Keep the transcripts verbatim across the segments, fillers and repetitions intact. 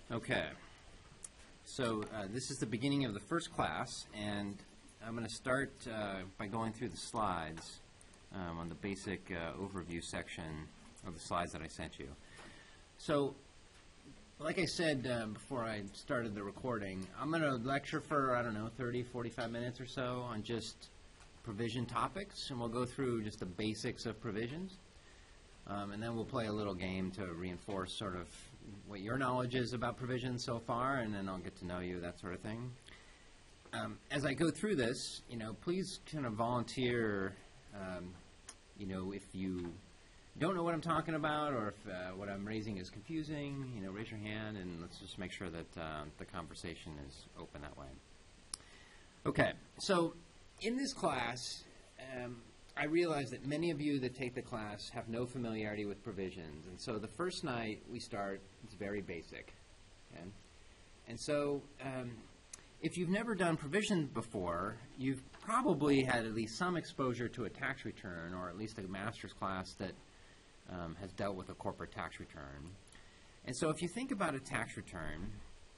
Okay, so uh, this is the beginning of the first class, and I'm going to start uh, by going through the slides um, on the basic uh, overview section of the slides that I sent you. So, like I said uh, before I started the recording, I'm going to lecture for, I don't know, thirty, forty-five minutes or so on just provision topics, and we'll go through just the basics of provisions. Um, and then we'll play a little game to reinforce sort of what your knowledge is about provisions so far, and then I'll get to know you, that sort of thing. Um, as I go through this, you know, please kind of volunteer, um, you know, if you don't know what I'm talking about or if uh, what I'm raising is confusing, you know, raise your hand, and let's just make sure that uh, the conversation is open that way. Okay, so in this class, um, I realize that many of you that take the class have no familiarity with provisions, and so the first night we start, it's very basic. Okay? And so um, if you've never done provisions before, you've probably had at least some exposure to a tax return, or at least a master's class that um, has dealt with a corporate tax return. And so if you think about a tax return,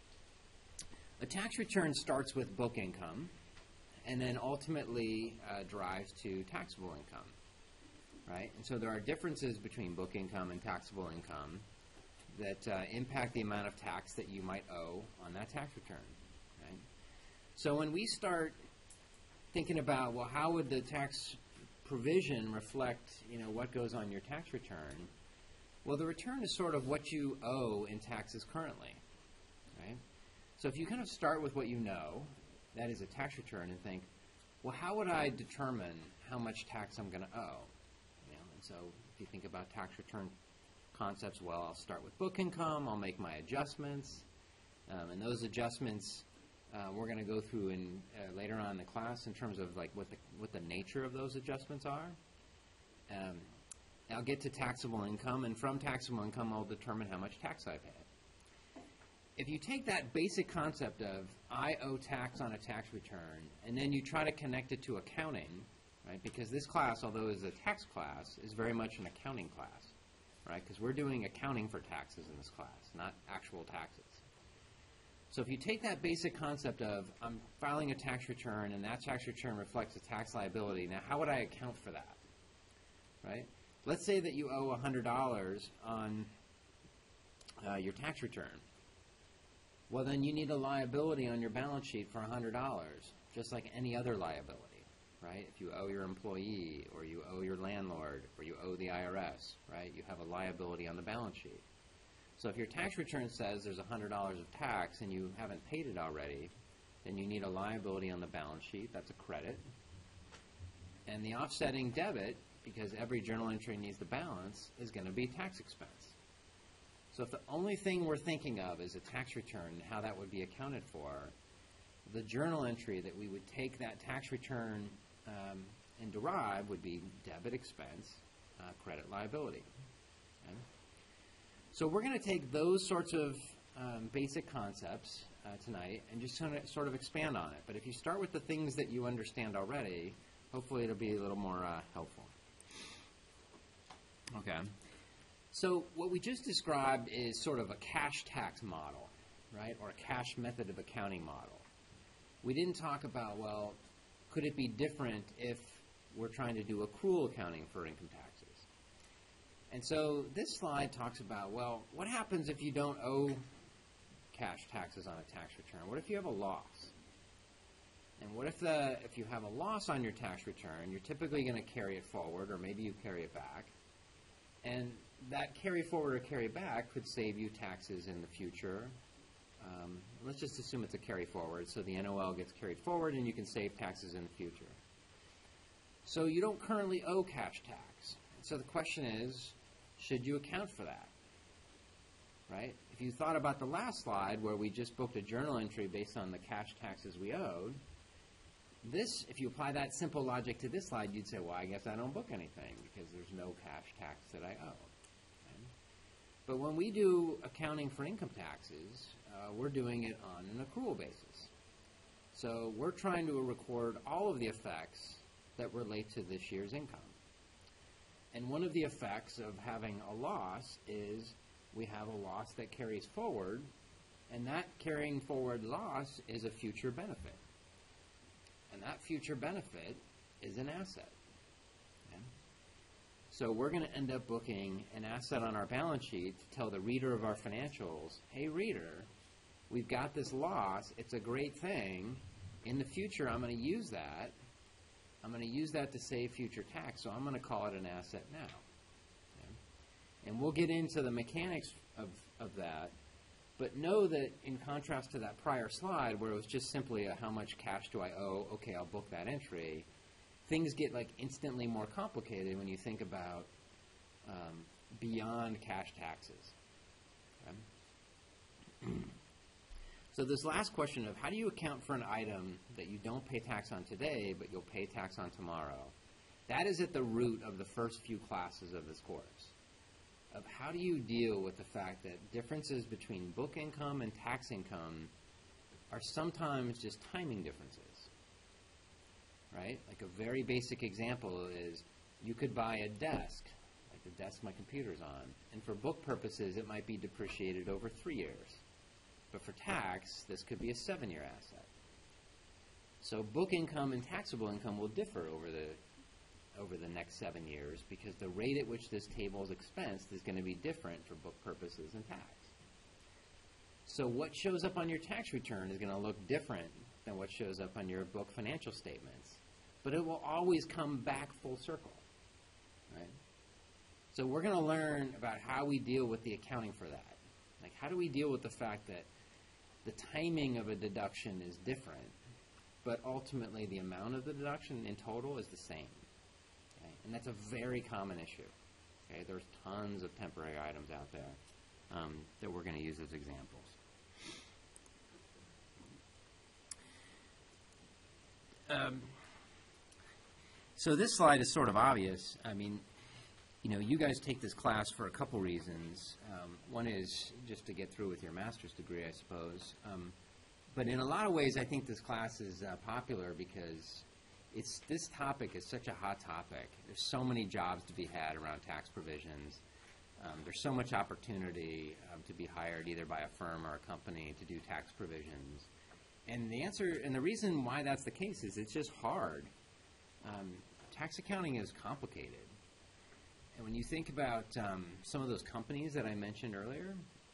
a tax return starts with book income, and then ultimately uh, drives to taxable income, right? And so there are differences between book income and taxable income that uh, impact the amount of tax that you might owe on that tax return, right? So when we start thinking about, well, how would the tax provision reflect, you know, what goes on your tax return? Well, the return is sort of what you owe in taxes currently, right? So if you kind of start with what you know, that is a tax return, and think, well, how would I determine how much tax I'm going to owe? You know, and so if you think about tax return concepts, well, I'll start with book income, I'll make my adjustments, um, and those adjustments uh, we're going to go through in, uh, later on in the class in terms of like what the, what the nature of those adjustments are. Um, I'll get to taxable income, and from taxable income I'll determine how much tax I pay. If you take that basic concept of I owe tax on a tax return, and then you try to connect it to accounting, right, because this class, although it's a tax class, is very much an accounting class, right, because we're doing accounting for taxes in this class, not actual taxes. So if you take that basic concept of I'm filing a tax return, and that tax return reflects a tax liability, now how would I account for that, right? Let's say that you owe one hundred dollars on uh, your tax return. Well, then you need a liability on your balance sheet for one hundred dollars, just like any other liability, right? If you owe your employee, or you owe your landlord, or you owe the I R S, right? You have a liability on the balance sheet. So if your tax return says there's one hundred dollars of tax and you haven't paid it already, then you need a liability on the balance sheet. That's a credit. And the offsetting debit, because every journal entry needs the balance, is going to be tax expense. So if the only thing we're thinking of is a tax return and how that would be accounted for, the journal entry that we would take that tax return um, and derive would be debit expense, uh, credit liability. Okay? So we're going to take those sorts of um, basic concepts uh, tonight and just kind of, sort of expand on it. But if you start with the things that you understand already, hopefully it'll be a little more uh, helpful. Okay. So what we just described is sort of a cash tax model, right, or a cash method of accounting model. We didn't talk about, well, could it be different if we're trying to do accrual accounting for income taxes? And so this slide talks about, well, what happens if you don't owe cash taxes on a tax return? What if you have a loss? And what if, the, if you have a loss on your tax return, you're typically going to carry it forward, or maybe you carry it back. And that carry forward or carry back could save you taxes in the future. Um, let's just assume it's a carry forward, so the N O L gets carried forward and you can save taxes in the future. So you don't currently owe cash tax. So the question is, should you account for that? Right? If you thought about the last slide where we just booked a journal entry based on the cash taxes we owed, this, if you apply that simple logic to this slide, you'd say, well, I guess I don't book anything because there's no cash tax that I owe. Okay? But when we do accounting for income taxes, uh, we're doing it on an accrual basis. So we're trying to record all of the effects that relate to this year's income. And one of the effects of having a loss is we have a loss that carries forward And that carrying forward loss is a future benefit. And that future benefit is an asset. Okay? So we're going to end up booking an asset on our balance sheet to tell the reader of our financials, hey, reader, we've got this loss. It's a great thing. In the future, I'm going to use that. I'm going to use that to save future tax, so I'm going to call it an asset now. Okay? And we'll get into the mechanics of, of that. But know that in contrast to that prior slide where it was just simply a how much cash do I owe, okay, I'll book that entry, things get like instantly more complicated when you think about um, beyond cash taxes. Okay? So this last question of how do you account for an item that you don't pay tax on today but you'll pay tax on tomorrow, that is at the root of the first few classes of this course. Of how do you deal with the fact that differences between book income and tax income are sometimes just timing differences, right? Like a very basic example is you could buy a desk, like the desk my computer's on, and for book purposes it might be depreciated over three years. But for tax, this could be a seven-year asset. So book income and taxable income will differ over the over the next seven years because the rate at which this table is expensed is going to be different for book purposes and tax. So what shows up on your tax return is going to look different than what shows up on your book financial statements, but it will always come back full circle, right? So we're going to learn about how we deal with the accounting for that. Like how do we deal with the fact that the timing of a deduction is different, but ultimately the amount of the deduction in total is the same. And that's a very common issue. Okay? There's tons of temporary items out there um, that we're going to use as examples. Um, so this slide is sort of obvious. I mean, you know, you guys take this class for a couple reasons. Um, one is just to get through with your master's degree, I suppose. Um, but in a lot of ways, I think this class is uh, popular because It's, this topic is such a hot topic. There's so many jobs to be had around tax provisions. Um, there's so much opportunity um, to be hired either by a firm or a company to do tax provisions. And the answer, and the reason why that's the case is it's just hard. Um, tax accounting is complicated. And when you think about um, some of those companies that I mentioned earlier,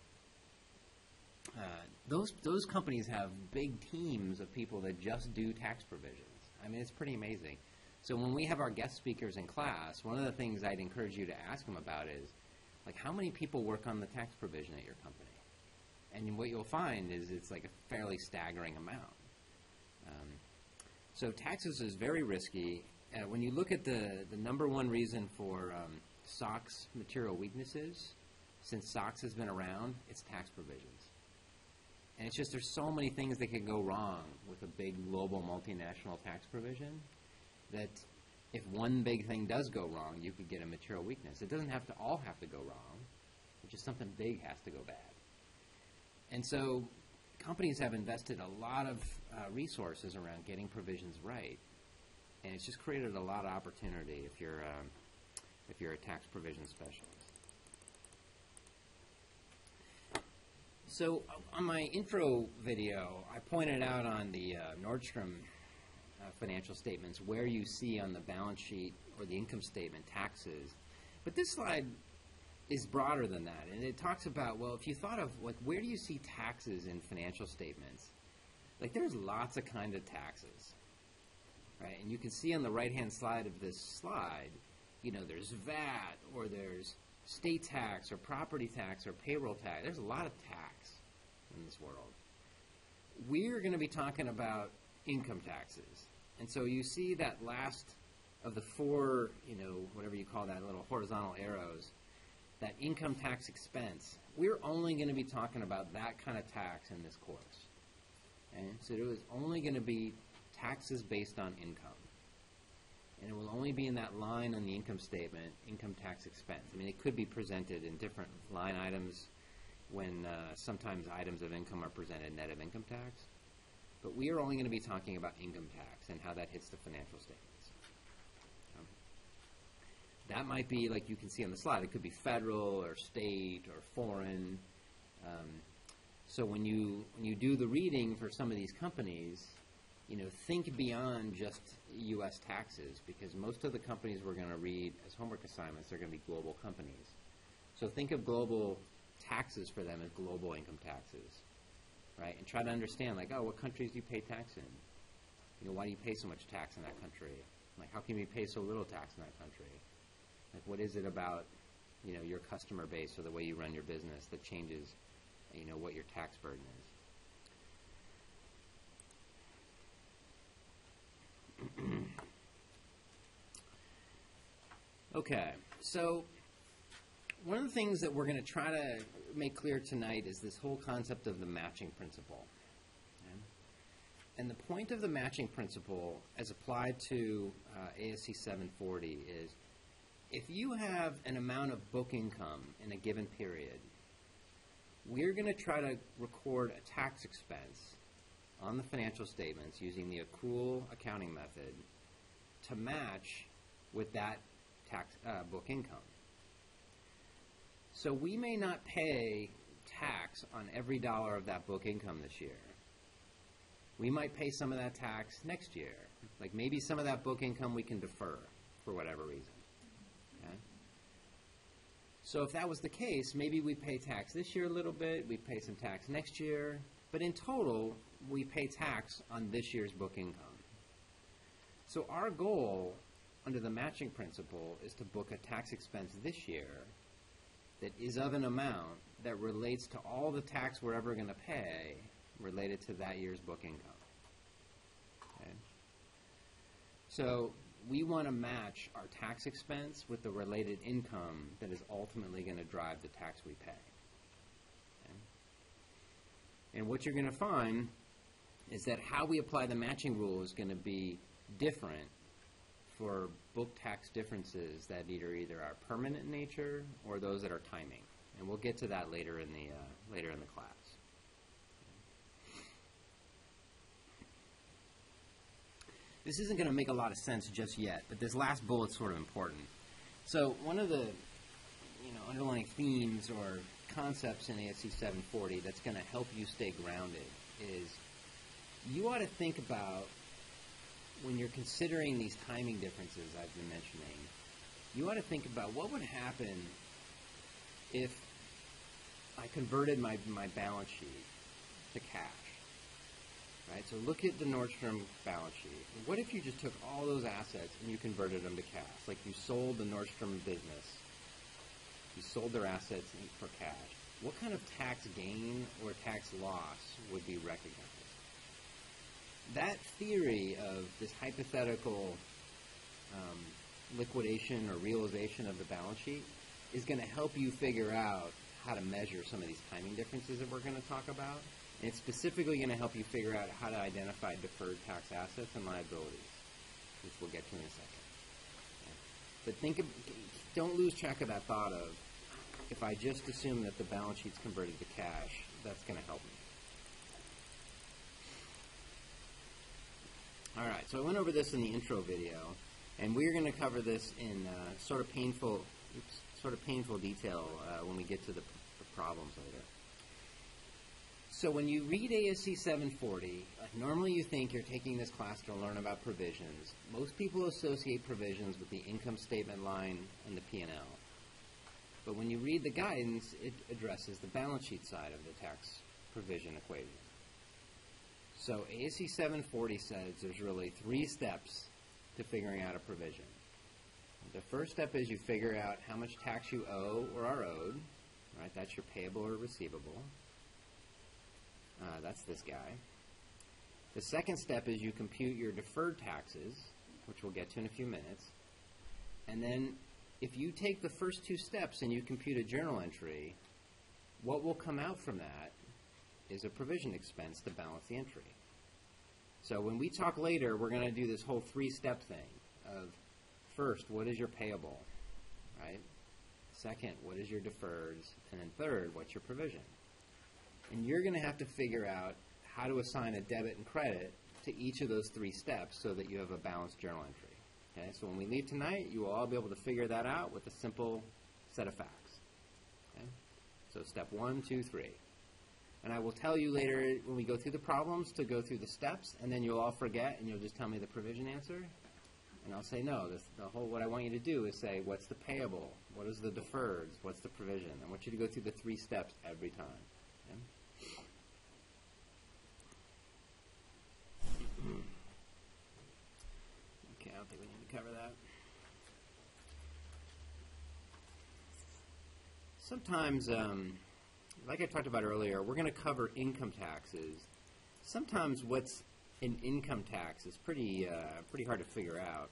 uh, those, those companies have big teams of people that just do tax provisions. I mean, it's pretty amazing. So when we have our guest speakers in class, one of the things I'd encourage you to ask them about is, like, how many people work on the tax provision at your company? And what you'll find is it's like a fairly staggering amount. Um, so taxes is very risky. Uh, when you look at the, the number one reason for um, S O X material weaknesses, since S O X has been around, it's tax provisions. And it's just there's so many things that can go wrong with a big global multinational tax provision that if one big thing does go wrong, you could get a material weakness. It doesn't have to all have to go wrong. It's just something big has to go bad. And so companies have invested a lot of uh, resources around getting provisions right. And it's just created a lot of opportunity if you're, uh, if you're a tax provision specialist. So on my intro video, I pointed out on the uh, Nordstrom uh, financial statements where you see on the balance sheet or the income statement taxes. But this slide is broader than that. And it talks about, well, if you thought of, like, where do you see taxes in financial statements? Like, there's lots of kind of taxes, right? And you can see on the right-hand side of this slide, you know, there's V A T, or there's state tax, or property tax, or payroll tax. There's a lot of tax in this world. We're going to be talking about income taxes. And so you see that last of the four, you know, whatever you call that, little horizontal arrows, that income tax expense. We're only going to be talking about that kind of tax in this course. Okay? So it is only going to be taxes based on income. And it will only be in that line on the income statement, income tax expense. I mean, it could be presented in different line items when uh, sometimes items of income are presented net of income tax. But we are only going to be talking about income tax and how that hits the financial statements. Um, that might be, like you can see on the slide, it could be federal or state or foreign. Um, So when you, when you do the reading for some of these companies, you know, think beyond just U S taxes, because most of the companies we're going to read as homework assignments are going to be global companies. So think of global taxes for them as global income taxes, right? And try to understand, like, oh, what countries do you pay tax in? You know, why do you pay so much tax in that country? Like, how can you pay so little tax in that country? Like, what is it about, you know, your customer base or the way you run your business that changes, you know, what your tax burden is? Okay, so one of the things that we're going to try to make clear tonight is this whole concept of the matching principle. Okay? And the point of the matching principle as applied to uh, A S C seven forty is if you have an amount of book income in a given period, we're going to try to record a tax expense on the financial statements using the accrual accounting method to match with that tax uh, book income. So we may not pay tax on every dollar of that book income this year. We might pay some of that tax next year. Like maybe some of that book income we can defer for whatever reason. Okay? So if that was the case, maybe we pay tax this year a little bit, we pay some tax next year, but in total, we pay tax on this year's book income. So our goal under the matching principle is to book a tax expense this year that is of an amount that relates to all the tax we're ever going to pay related to that year's book income. Okay? So we want to match our tax expense with the related income that is ultimately going to drive the tax we pay. Okay? And what you're going to find is that how we apply the matching rule is going to be different for book tax differences that either either are permanent in nature or those that are timing, and we'll get to that later in the uh, later in the class. This isn't going to make a lot of sense just yet, but this last bullet's sort of important. So one of the you know underlying themes or concepts in A S C seven forty that's going to help you stay grounded is you ought to think about, when you're considering these timing differences I've been mentioning, you ought to think about what would happen if I converted my, my balance sheet to cash. Right? So look at the Nordstrom balance sheet. What if you just took all those assets and you converted them to cash? Like you sold the Nordstrom business. You sold their assets for cash. What kind of tax gain or tax loss would be recognized? That theory of this hypothetical um, liquidation or realization of the balance sheet is going to help you figure out how to measure some of these timing differences that we're going to talk about. And it's specifically going to help you figure out how to identify deferred tax assets and liabilities, which we'll get to in a second. Okay. But think of, don't lose track of that thought of, if I just assume that the balance sheet's converted to cash, that's going to help me. All right, so I went over this in the intro video, and we're going to cover this in uh, sort of painful, oops, sort of painful detail uh, when we get to the, the problems later. So when you read A S C seven forty, uh, normally you think you're taking this class to learn about provisions. Most people associate provisions with the income statement line and the P and L. But when you read the guidance, it addresses the balance sheet side of the tax provision equation. So A S C seven forty says there's really three steps to figuring out a provision. The first step is you figure out how much tax you owe or are owed. Right? That's your payable or receivable. Uh, that's this guy. The second step is you compute your deferred taxes, which we'll get to in a few minutes. And then if you take the first two steps and you compute a journal entry, what will come out from that is a provision expense to balance the entry. So when we talk later, we're going to do this whole three-step thing of, first, what is your payable, right? Second, what is your deferreds? And then third, what's your provision? And you're going to have to figure out how to assign a debit and credit to each of those three steps so that you have a balanced journal entry. Okay? So when we leave tonight, you will all be able to figure that out with a simple set of facts. Okay? So step one, two, three. And I will tell you later when we go through the problems to go through the steps, and then you'll all forget, and you'll just tell me the provision answer. And I'll say, no, this, the whole, what I want you to do is say, what's the payable? What is the deferred? What's the provision? I want you to go through the three steps every time. Okay? Okay, I don't think we need to cover that. Sometimes, um, like I talked about earlier, we're going to cover income taxes. Sometimes what's an income tax is pretty, uh, pretty hard to figure out.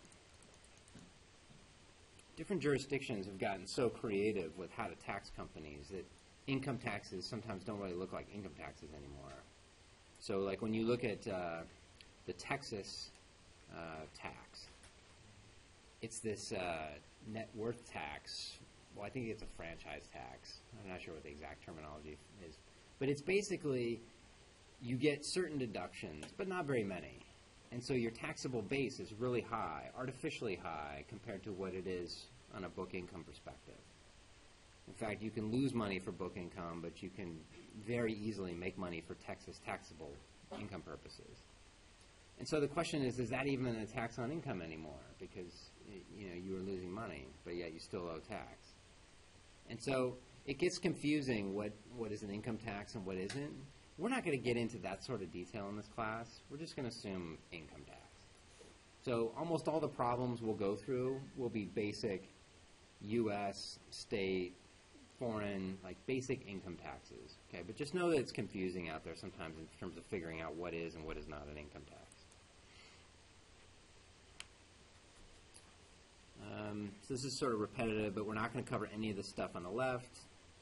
Different jurisdictions have gotten so creative with how to tax companies that income taxes sometimes don't really look like income taxes anymore. So like when you look at uh, the Texas uh, tax, it's this uh, net worth tax. Well, I think it's a franchise tax. I'm not sure what the exact terminology is. But it's basically you get certain deductions, but not very many. And so your taxable base is really high, artificially high, compared to what it is on a book income perspective. In fact, you can lose money for book income, but you can very easily make money for Texas taxable income purposes. And so the question is, is that even a tax on income anymore? Because you know you are losing money, but yet you still owe tax. And so it gets confusing what, what is an income tax and what isn't. We're not going to get into that sort of detail in this class. We're just going to assume income tax. So almost all the problems we'll go through will be basic U S, state, foreign, like basic income taxes. Okay, but just know that it's confusing out there sometimes in terms of figuring out what is and what is not an income tax. Um, so this is sort of repetitive, but we're not going to cover any of the stuff on the left.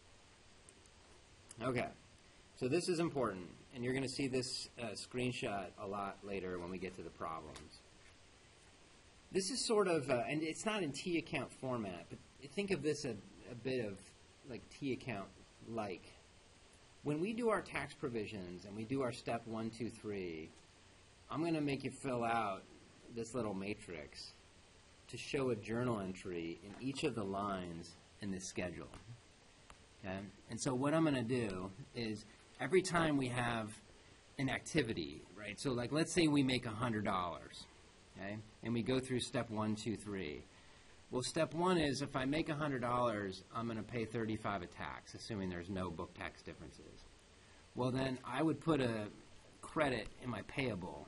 Okay, so this is important, and you're going to see this uh, screenshot a lot later when we get to the problems. This is sort of, uh, and it's not in T account format, but think of this a, a bit of like T account like. When we do our tax provisions and we do our step one, two, three, I'm going to make you fill out this little matrix to show a journal entry in each of the lines in this schedule. Okay? And so what I'm going to do is every time we have an activity, right? So like let's say we make one hundred dollars, okay? And we go through step one, two, three. Well, step one is if I make one hundred dollars, I'm going to pay thirty-five dollars a tax, assuming there's no book tax differences. Well, then I would put a credit in my payable,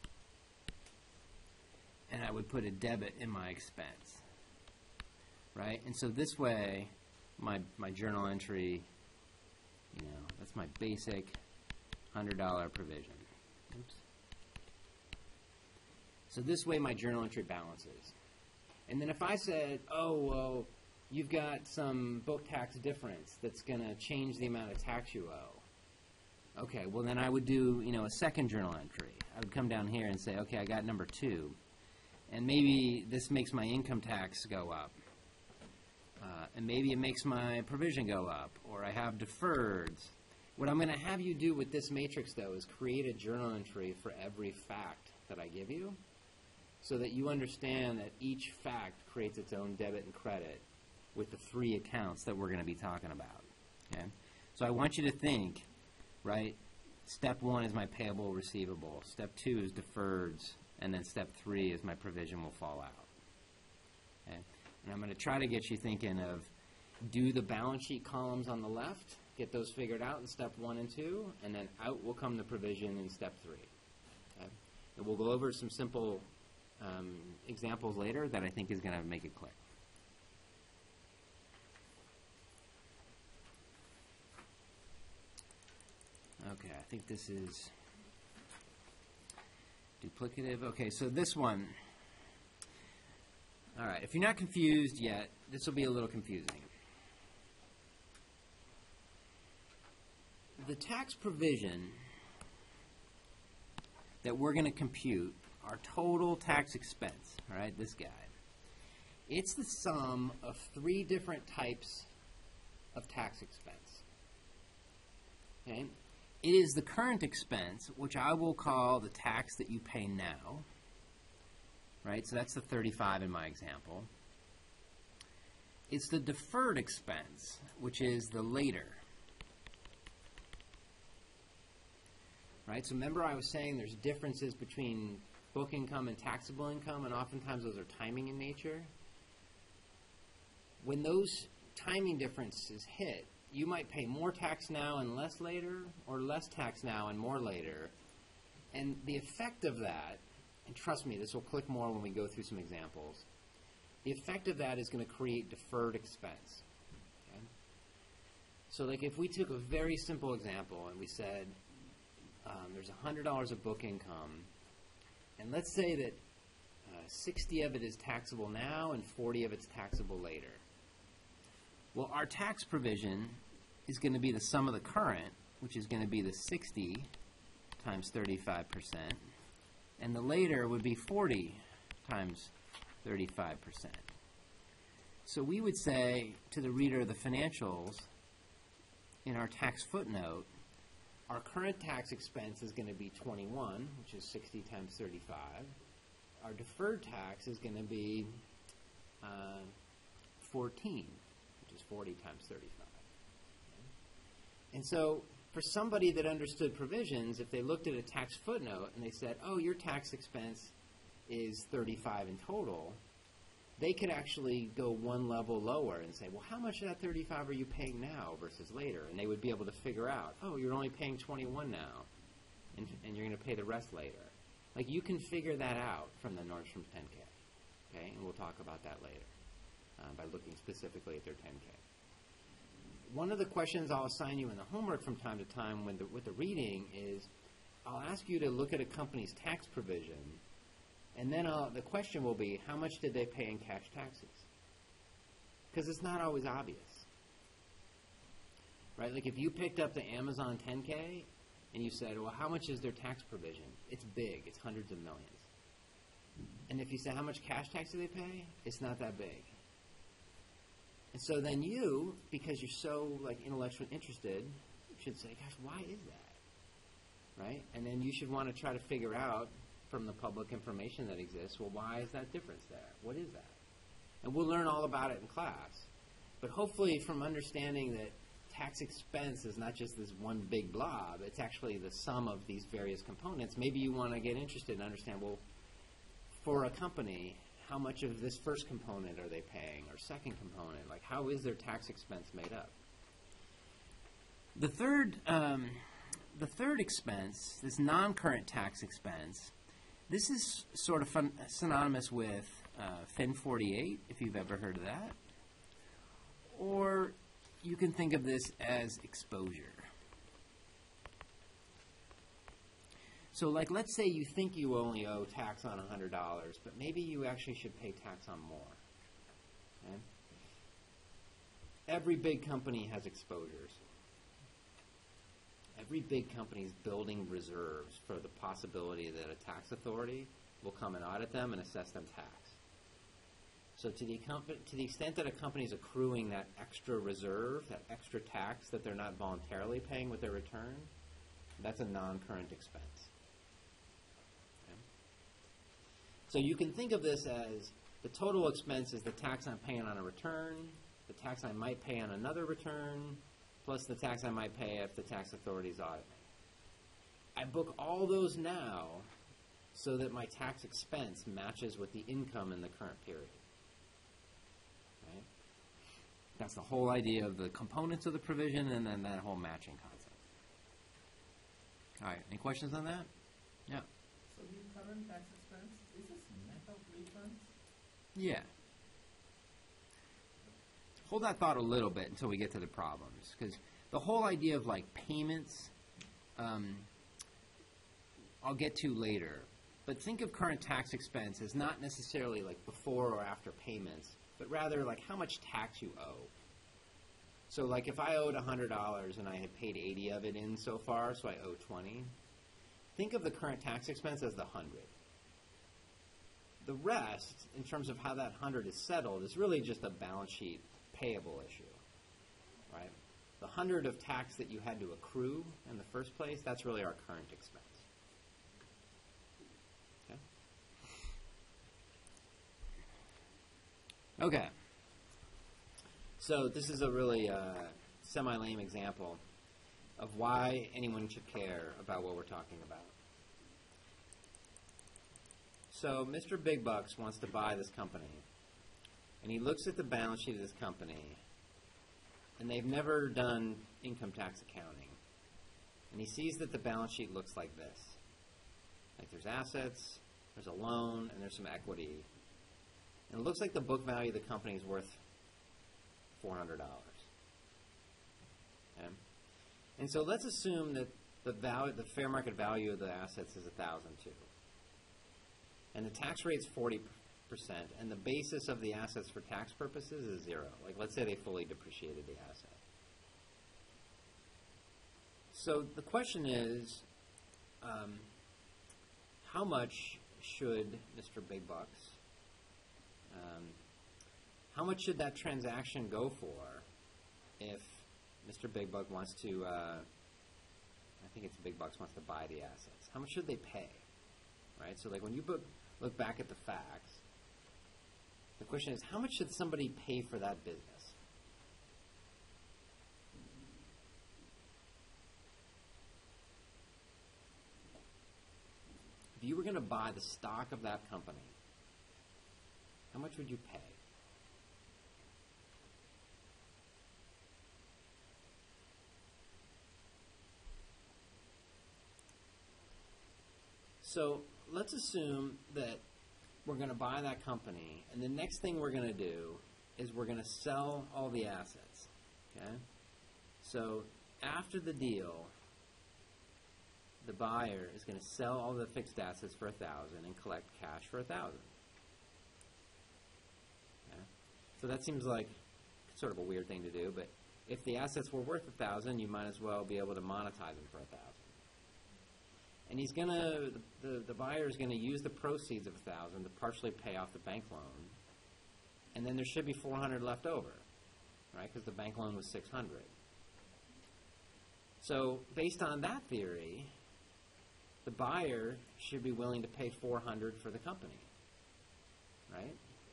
and I would put a debit in my expense, right? And so this way, my, my journal entry, you know, that's my basic one hundred dollar provision. Oops. So this way my journal entry balances. And then if I said, oh, well, you've got some book tax difference that's going to change the amount of tax you owe. Okay, well then I would do, you know, a second journal entry. I would come down here and say, okay, I got number two. And maybe this makes my income tax go up. Uh, and maybe it makes my provision go up. Or I have deferreds. What I'm going to have you do with this matrix, though, is create a journal entry for every fact that I give you so that you understand that each fact creates its own debit and credit with the three accounts that we're going to be talking about. Okay? So I want you to think, right, step one is my payable receivable. Step two is deferreds. And then step three is my provision will fall out. Okay? And I'm going to try to get you thinking of do the balance sheet columns on the left, get those figured out in step one and two, and then out will come the provision in step three. Okay? And we'll go over some simple um, examples later that I think is going to make it click. Okay, I think this is duplicative. Okay, so this one. All right, if you're not confused yet, this will be a little confusing. The tax provision that we're going to compute, our total tax expense, all right, this guy, it's the sum of three different types of tax expense. Okay? It is the current expense, which I will call the tax that you pay now, right? So that's the thirty-five in my example. It's the deferred expense, which is the later. right? So remember I was saying there's differences between book income and taxable income, and oftentimes those are timing in nature. When those timing differences hit, you might pay more tax now and less later, or less tax now and more later. And the effect of that, and trust me, this will click more when we go through some examples, the effect of that is going to create deferred expense. Okay? So like if we took a very simple example and we said um, there's one hundred dollars of book income, and let's say that uh, sixty of it is taxable now and forty of it's taxable later. Well, our tax provision is going to be the sum of the current, which is going to be the sixty times thirty-five percent, and the later would be forty times thirty-five percent. So we would say to the reader of the financials, in our tax footnote, our current tax expense is going to be twenty-one, which is sixty times thirty-five. Our deferred tax is going to be uh, fourteen, which is forty times thirty-five. Okay? And so for somebody that understood provisions, if they looked at a tax footnote and they said, oh, your tax expense is thirty-five in total, they could actually go one level lower and say, well, how much of that thirty-five are you paying now versus later? And they would be able to figure out, oh, you're only paying twenty-one now, and, and you're going to pay the rest later. Like, you can figure that out from the Nordstrom ten K, okay? And we'll talk about that later uh, by looking specifically at their ten K. One of the questions I'll assign you in the homework from time to time when the, with the reading is I'll ask you to look at a company's tax provision, and then I'll, the question will be, how much did they pay in cash taxes? Because it's not always obvious, right? Like if you picked up the Amazon ten K and you said, well, how much is their tax provision? It's big. It's hundreds of millions. And if you say, how much cash tax do they pay? It's not that big. And so then you, because you're so like intellectually interested, should say, gosh, why is that? Right? And then you should want to try to figure out from the public information that exists, well, why is that difference there? What is that? And we'll learn all about it in class. But hopefully from understanding that tax expense is not just this one big blob, it's actually the sum of these various components, maybe you want to get interested and understand, well, for a company, how much of this first component are they paying, or second component? Like, how is their tax expense made up? The third, um, the third expense, this non-current tax expense, this is sort of fun, synonymous with uh, Fin forty-eight, if you've ever heard of that. Or you can think of this as exposure. So like, let's say you think you only owe tax on one hundred dollars, but maybe you actually should pay tax on more. Okay? Every big company has exposures. Every big company is building reserves for the possibility that a tax authority will come and audit them and assess them tax. So to the, to the extent that a company is accruing that extra reserve, that extra tax that they're not voluntarily paying with their return, that's a non-current expense. So you can think of this as the total expense is the tax I'm paying on a return, the tax I might pay on another return, plus the tax I might pay if the tax authorities audit me. I book all those now so that my tax expense matches with the income in the current period. Right? That's the whole idea of the components of the provision and then that whole matching concept. All right, any questions on that? Yeah. So the current tax expense, is this net of refunds? Yeah. Hold that thought a little bit until we get to the problems, because the whole idea of like payments, um, I'll get to later. But think of current tax expense as not necessarily like before or after payments, but rather like how much tax you owe. So like if I owed one hundred dollars and I had paid eighty of it in so far, so I owe twenty. Think of the current tax expense as the one hundred. The rest, in terms of how that one hundred is settled, is really just a balance sheet payable issue, right? The one hundred of tax that you had to accrue in the first place, that's really our current expense. Okay. Okay. So this is a really uh, semi-lame example. of why anyone should care about what we're talking about. So Mister Big Bucks wants to buy this company, and he looks at the balance sheet of this company, and they've never done income tax accounting, and he sees that the balance sheet looks like this. Like there's assets, there's a loan, and there's some equity, and it looks like the book value of the company is worth four hundred dollars. Okay? And so let's assume that the value, the fair market value of the assets is one thousand two. And the tax rate is forty percent, and the basis of the assets for tax purposes is zero. Like, let's say they fully depreciated the asset. So the question is, um, how much should Mister Big Bucks, um, how much should that transaction go for if Mister Big Buck wants to, uh, I think it's Big Bucks wants to buy the assets? How much should they pay? Right? So like when you book, look back at the facts, the question is, how much should somebody pay for that business? If you were going to buy the stock of that company, how much would you pay? So let's assume that we're going to buy that company, and the next thing we're going to do is we're going to sell all the assets. Okay? So after the deal, the buyer is going to sell all the fixed assets for a thousand and collect cash for a thousand. Okay? So that seems like sort of a weird thing to do, but if the assets were worth a thousand, you might as well be able to monetize them for a thousand. And he's going to, the, the buyer is going to use the proceeds of a thousand to partially pay off the bank loan, and then there should be four hundred left over, right? Because the bank loan was six hundred. So based on that theory, the buyer should be willing to pay four hundred for the company, right?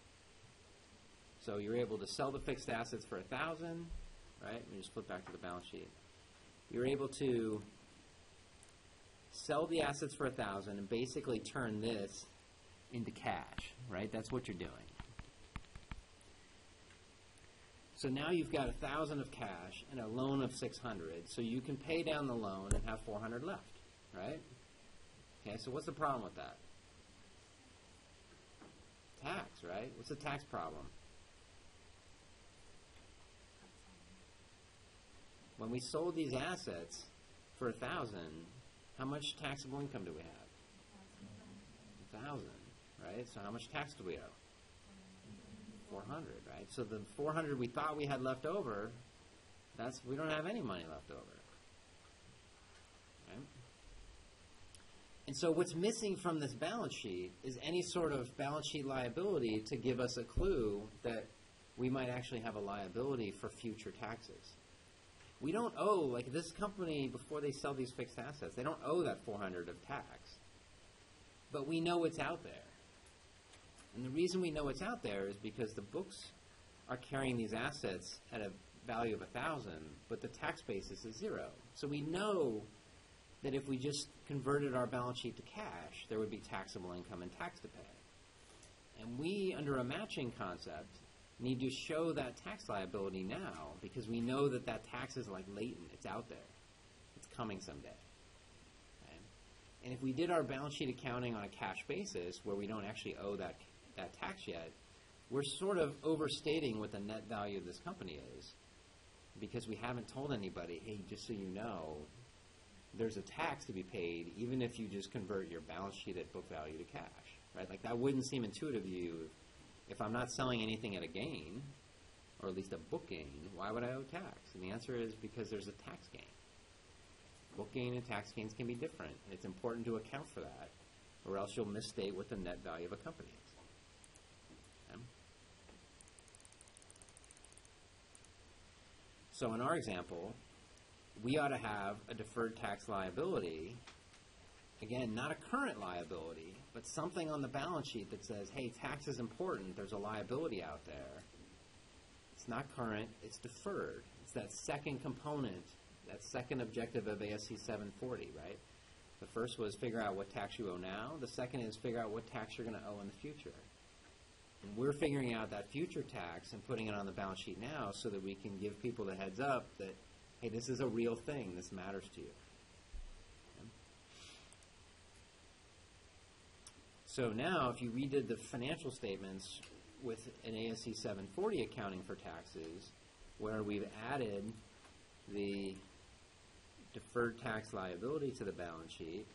So you're able to sell the fixed assets for a thousand, right? Let me just flip back to the balance sheet. You're able to sell the assets for a thousand and basically turn this into cash, right? That's what you're doing. So now you've got a thousand of cash and a loan of six hundred, so you can pay down the loan and have four hundred left, right? Okay, so what's the problem with that? Tax, right? What's the tax problem? When we sold these assets for a thousand, how much taxable income do we have? A thousand, right? So how much tax do we owe? Four hundred, right? So the four hundred we thought we had left over, that's we don't have any money left over. Right? And so what's missing from this balance sheet is any sort of balance sheet liability to give us a clue that we might actually have a liability for future taxes. We don't owe, like this company, before they sell these fixed assets, they don't owe that four hundred of tax. But we know it's out there. And the reason we know it's out there is because the books are carrying these assets at a value of one thousand, but the tax basis is zero. So we know that if we just converted our balance sheet to cash, there would be taxable income and tax to pay. And we, under a matching concept, need to show that tax liability now because we know that that tax is like latent. It's out there. It's coming someday. Okay? And if we did our balance sheet accounting on a cash basis where we don't actually owe that, that tax yet, we're sort of overstating what the net value of this company is because we haven't told anybody, hey, just so you know, there's a tax to be paid even if you just convert your balance sheet at book value to cash. Right? Like that wouldn't seem intuitive to you. If I'm not selling anything at a gain, or at least a book gain, why would I owe tax? And the answer is because there's a tax gain. Book gain and tax gains can be different. It's important to account for that, or else you'll misstate what the net value of a company is. Okay? So in our example, we ought to have a deferred tax liability. Again, not a current liability, but something on the balance sheet that says, hey, tax is important. There's a liability out there. It's not current. It's deferred. It's that second component that second objective of A S C seven forty, right? The first was figure out what tax you owe now. The second is figure out what tax you're going to owe in the future. And we're figuring out that future tax and putting it on the balance sheet now so that we can give people the heads up that, hey, this is a real thing. This matters to you. Okay. So now, if you redid the financial statements with an A S C seven forty accounting for taxes, where we've added the deferred tax liability to the balance sheet,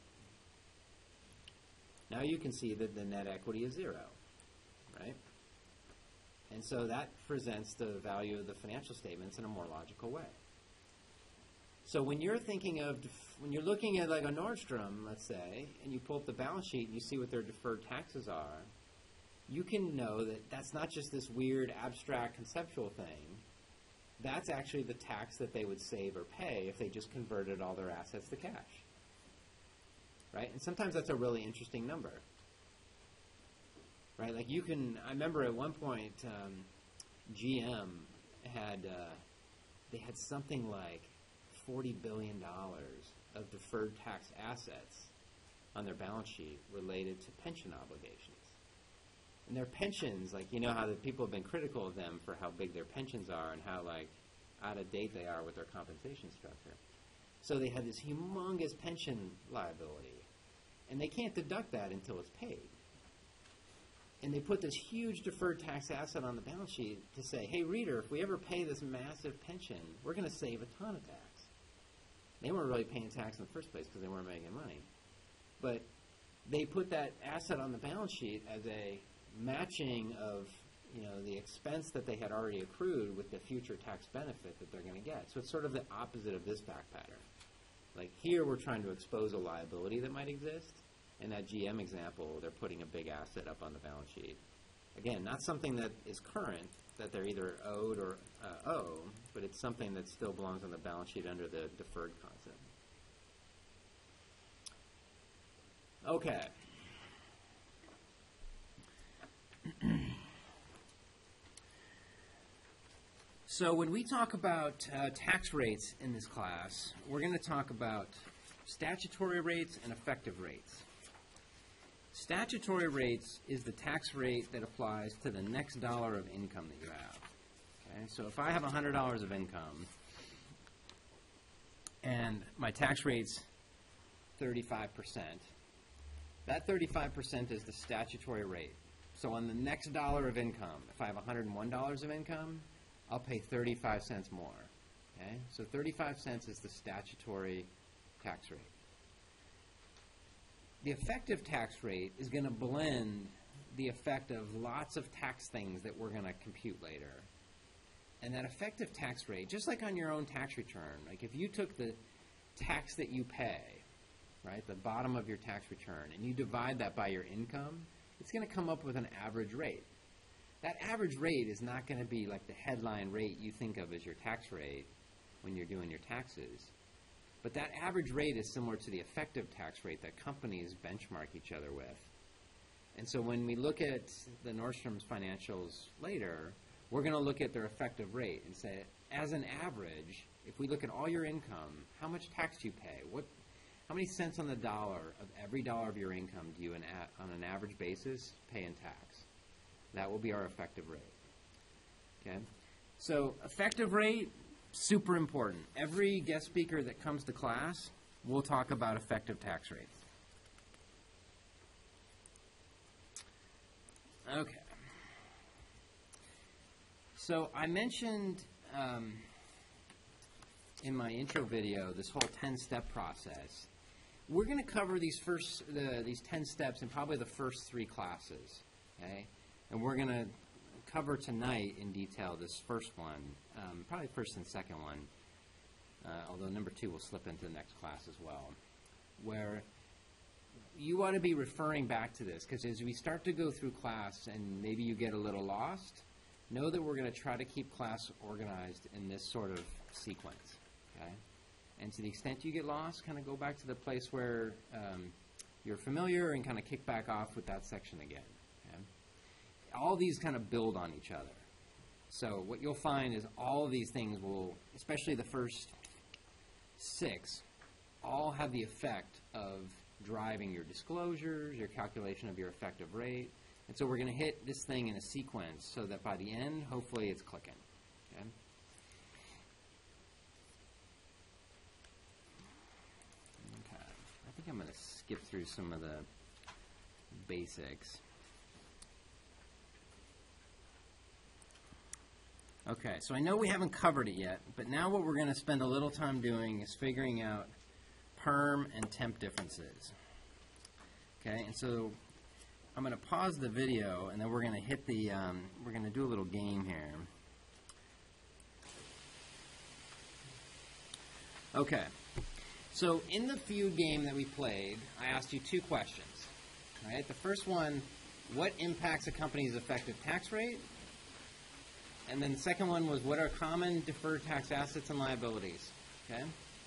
now you can see that the net equity is zero, right? And so that presents the value of the financial statements in a more logical way. So when you're thinking of, when you're looking at like a Nordstrom, let's say, and you pull up the balance sheet and you see what their deferred taxes are, you can know that that's not just this weird abstract conceptual thing. That's actually the tax that they would save or pay if they just converted all their assets to cash. Right? And sometimes that's a really interesting number. Right? Like you can, I remember at one point, um, G M had, uh, they had something like forty billion dollars of deferred tax assets on their balance sheet related to pension obligations. And their pensions, like, you know how the people have been critical of them for how big their pensions are and how, like, out of date they are with their compensation structure. So they had this humongous pension liability. And they can't deduct that until it's paid. And they put this huge deferred tax asset on the balance sheet to say, hey, reader, if we ever pay this massive pension, we're going to save a ton of tax. They weren't really paying tax in the first place because they weren't making money. But they put that asset on the balance sheet as a matching of, you know, the expense that they had already accrued with the future tax benefit that they're going to get. So it's sort of the opposite of this back pattern. Like here we're trying to expose a liability that might exist. In that G M example, they're putting a big asset up on the balance sheet. Again, not something that is current, that they're either owed or uh, owe, but it's something that still belongs on the balance sheet under the deferred concept. Okay. So when we talk about uh, tax rates in this class, we're going to talk about statutory rates and effective rates. Statutory rates is the tax rate that applies to the next dollar of income that you have. Okay? So if I have one hundred dollars of income and my tax rate's thirty-five percent, that thirty-five percent is the statutory rate. So on the next dollar of income, if I have one hundred one dollars of income, I'll pay thirty-five cents more. Okay? So thirty-five cents is the statutory tax rate. The effective tax rate is going to blend the effect of lots of tax things that we're going to compute later. And that effective tax rate, just like on your own tax return, like if you took the tax that you pay, right, the bottom of your tax return, and you divide that by your income, it's going to come up with an average rate. That average rate is not going to be like the headline rate you think of as your tax rate when you're doing your taxes. But that average rate is similar to the effective tax rate that companies benchmark each other with. And so when we look at the Nordstrom's financials later, we're going to look at their effective rate and say, as an average, if we look at all your income, how much tax do you pay? What, how many cents on the dollar of every dollar of your income do you, an a, on an average basis, pay in tax? That will be our effective rate. Okay? So effective rate, super important. Every guest speaker that comes to class will talk about effective tax rates. Okay. So I mentioned um, in my intro video this whole ten-step process. We're going to cover these first the, these ten steps in probably the first three classes. Okay? And we're going to cover tonight in detail this first one, um, probably first and second one, uh, although number two will slip into the next class as well, where you ought to be referring back to this, because as we start to go through class and maybe you get a little lost, know that we're going to try to keep class organized in this sort of sequence. Okay? And to the extent you get lost, kind of go back to the place where um, you're familiar and kind of kick back off with that section again. All these kind of build on each other. So what you'll find is all of these things will, especially the first six all have the effect of driving your disclosures, your calculation of your effective rate. And so we're going to hit this thing in a sequence so that by the end, hopefully it's clicking. Okay? Okay. I think I'm going to skip through some of the basics. Okay, so I know we haven't covered it yet, but now what we're going to spend a little time doing is figuring out perm and temp differences. Okay, and so I'm going to pause the video, and then we're going to hit the, um, we're going to do a little game here. Okay, so in the feud game that we played, I asked you two questions. All right, the first one, what impacts a company's effective tax rate? And then the second one was, what are common deferred tax assets and liabilities? Okay.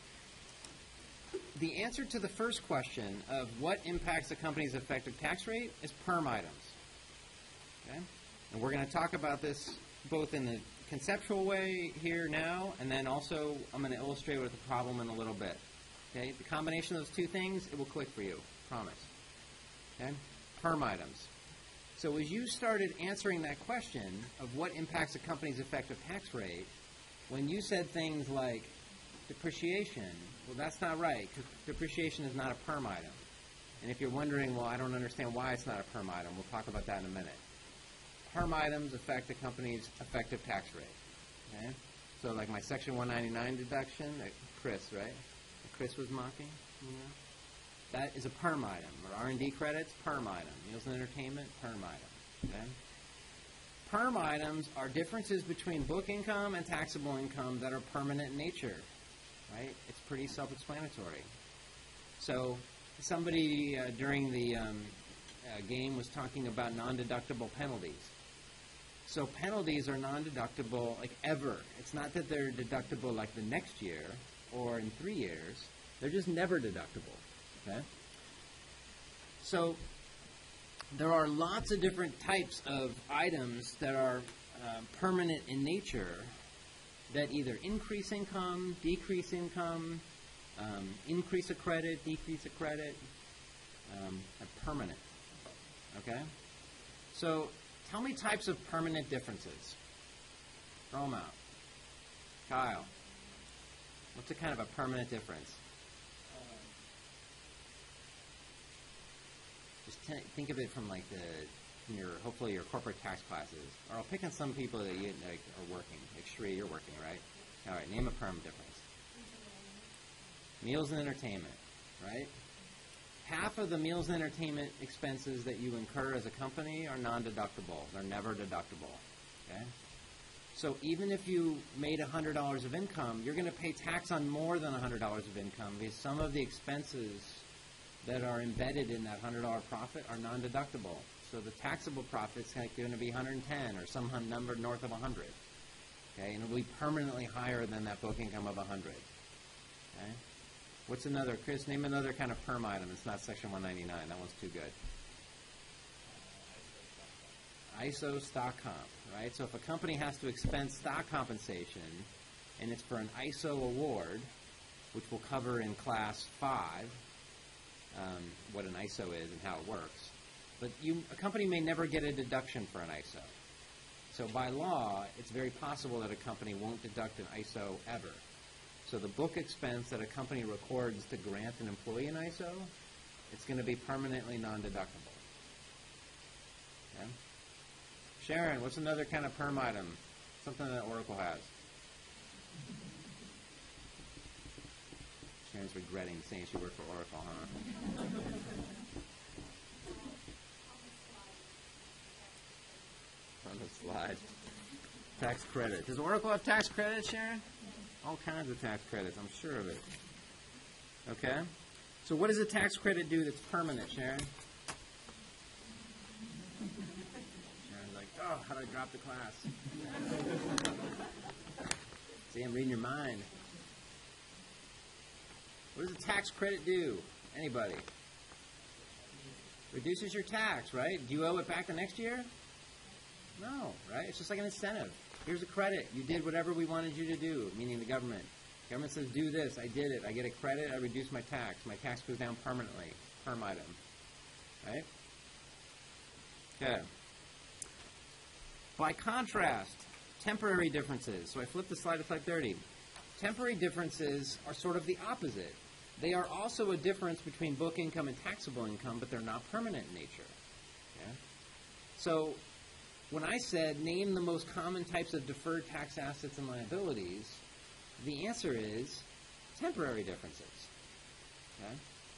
The answer to the first question of what impacts a company's effective tax rate is perm items. Okay. And we're going to talk about this both in the conceptual way here now, and then also I'm going to illustrate with a problem in a little bit. Okay. The combination of those two things, it will click for you. Promise. Okay. Perm items. So as you started answering that question of what impacts a company's effective tax rate, when you said things like depreciation, well, that's not right, because depreciation is not a perm item. And if you're wondering, well, I don't understand why it's not a perm item, we'll talk about that in a minute. Perm items affect a company's effective tax rate. Okay? So like my Section one ninety-nine deduction, that Chris, right? That Chris was mocking, you know? That is a perm item. Or R and D credits, perm item. Meals and entertainment, perm item. Okay? Perm items are differences between book income and taxable income that are permanent in nature. Right? It's pretty self-explanatory. So somebody uh, during the um, uh, game was talking about non-deductible penalties. So penalties are non-deductible like ever. It's not that they're deductible like the next year or in three years. They're just never deductible. Okay? So there are lots of different types of items that are uh, permanent in nature that either increase income, decrease income, um, increase a credit, decrease a credit, um, are permanent. Okay? So tell me types of permanent differences. Throw them out. Kyle, what's a kind of a permanent difference? Just t think of it from like the, from your, hopefully your corporate tax classes. Or I'll pick on some people that you like, are working. Like Shree, you're working, right? All right, name a perm difference. Meals and entertainment, right? Half of the meals and entertainment expenses that you incur as a company are non-deductible. They're never deductible, okay? So even if you made one hundred dollars of income, you're going to pay tax on more than one hundred dollars of income because some of the expenses that are embedded in that one hundred dollar profit are non-deductible. So the taxable profit's like going to be one hundred ten or some number north of one hundred. Okay, and it will be permanently higher than that book income of one hundred. Okay? What's another? Chris, name another kind of perm item. It's not Section one ninety-nine. That one's too good. I S O stock comp, right? So if a company has to expense stock compensation and it's for an I S O award, which we'll cover in class five, um, what an I S O is and how it works. But you, a company may never get a deduction for an I S O. So by law, it's very possible that a company won't deduct an I S O ever. So the book expense that a company records to grant an employee an I S O, it's going to be permanently non-deductible. Okay? Sharon, what's another kind of perm item? Something that Oracle has. Sharon's regretting saying she worked for Oracle, huh? On the slide. Tax credit. Does Oracle have tax credits, Sharon? All kinds of tax credits, I'm sure of it. Okay? So what does a tax credit do that's permanent, Sharon? Sharon's like, oh, how did I drop the class? See, I'm reading your mind. What does a tax credit do? Anybody? Reduces your tax, right? Do you owe it back the next year? No, right? It's just like an incentive. Here's a credit. You did whatever we wanted you to do, meaning the government. Government says, do this, I did it, I get a credit, I reduce my tax. My tax goes down permanently, perm item. Right? Okay. By contrast, temporary differences. So I flip the slide to slide thirty. Temporary differences are sort of the opposite. They are also a difference between book income and taxable income, but they're not permanent in nature. Okay? So when I said name the most common types of deferred tax assets and liabilities, the answer is temporary differences. Okay?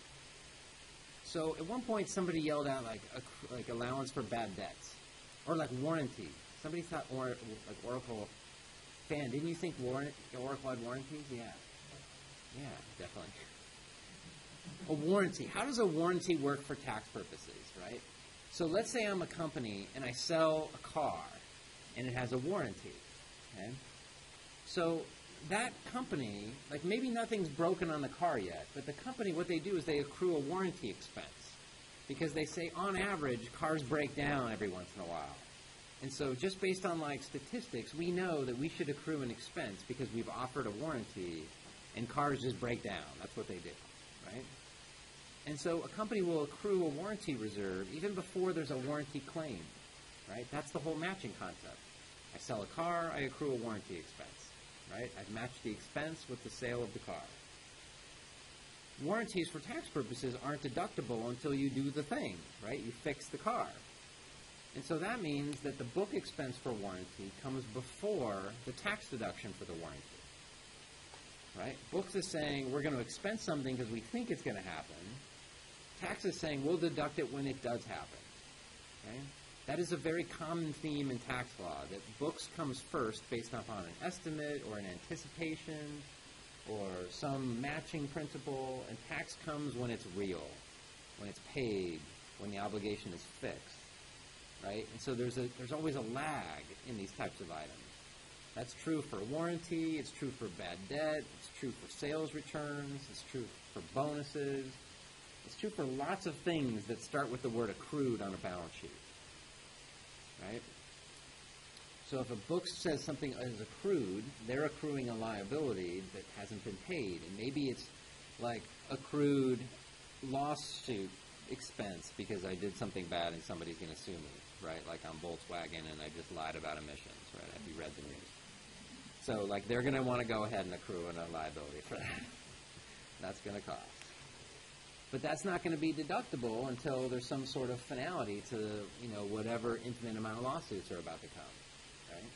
So at one point somebody yelled out like a, like allowance for bad debts, or like warranty. Somebody thought or, like Oracle, fan, didn't you think warrant, Oracle had warranties? Yeah. Yeah, definitely. A warranty. How does a warranty work for tax purposes, right? So let's say I'm a company and I sell a car and it has a warranty. Okay? So that company, like maybe nothing's broken on the car yet, but the company, what they do is they accrue a warranty expense because they say on average cars break down every once in a while. And so just based on like statistics, we know that we should accrue an expense because we've offered a warranty and cars just break down. That's what they do, right? And so a company will accrue a warranty reserve even before there's a warranty claim, right? That's the whole matching concept. I sell a car, I accrue a warranty expense, right? I've matched the expense with the sale of the car. Warranties for tax purposes aren't deductible until you do the thing, right? You fix the car. And so that means that the book expense for warranty comes before the tax deduction for the warranty. Right? Books is saying we're going to expense something because we think it's going to happen. Tax is saying we'll deduct it when it does happen. Okay? That is a very common theme in tax law, that books comes first based upon an estimate or an anticipation or some matching principle, and tax comes when it's real, when it's paid, when the obligation is fixed. Right? And so there's a there's always a lag in these types of items. That's true for warranty, it's true for bad debt, it's true for sales returns, it's true for bonuses, it's true for lots of things that start with the word accrued on a balance sheet. Right? So if a book says something is accrued, they're accruing a liability that hasn't been paid. And maybe it's like accrued lawsuit expense because I did something bad and somebody's going to sue me, right? Like on Volkswagen and I just lied about emissions, right? If you read the news. So like they're going to want to go ahead and accrue a liability for that. That's going to cost. But that's not going to be deductible until there's some sort of finality to, you know, whatever infinite amount of lawsuits are about to come, right?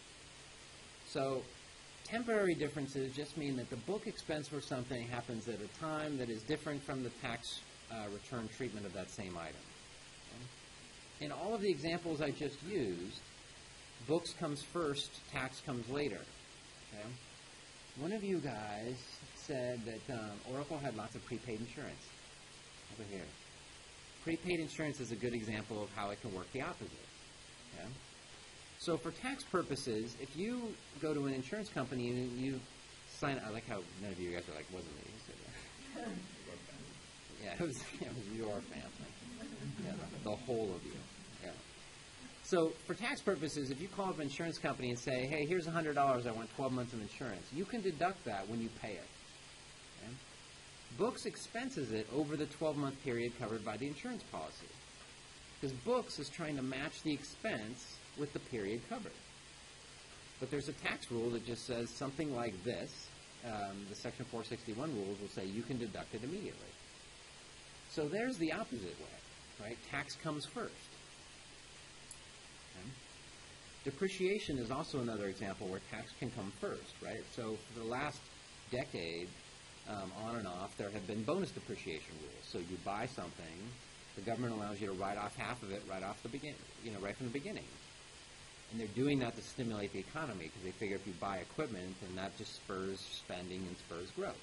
So temporary differences just mean that the book expense for something happens at a time that is different from the tax Uh, return treatment of that same item. Okay? In all of the examples I just used, books comes first, tax comes later. Okay? One of you guys said that um, Oracle had lots of prepaid insurance. Over here. Prepaid insurance is a good example of how it can work the opposite. Okay? So for tax purposes, if you go to an insurance company and you sign, I like how none of you guys are like, wasn't me. You said that. Yeah, it was, it was your family. Yeah, the, the whole of you. Yeah. So for tax purposes, if you call up an insurance company and say, hey, here's one hundred dollars, I want twelve months of insurance, you can deduct that when you pay it. Okay? Books expenses it over the twelve-month period covered by the insurance policy. Because Books is trying to match the expense with the period covered. But there's a tax rule that just says something like this. Um, the Section four sixty-one rules will say you can deduct it immediately. So there's the opposite way, right? Tax comes first. Okay. Depreciation is also another example where tax can come first, right? So for the last decade, um, on and off, there have been bonus depreciation rules. So you buy something, the government allows you to write off half of it right off the begin, you know, right from the beginning. And they're doing that to stimulate the economy because they figure if you buy equipment, then that just spurs spending and spurs growth.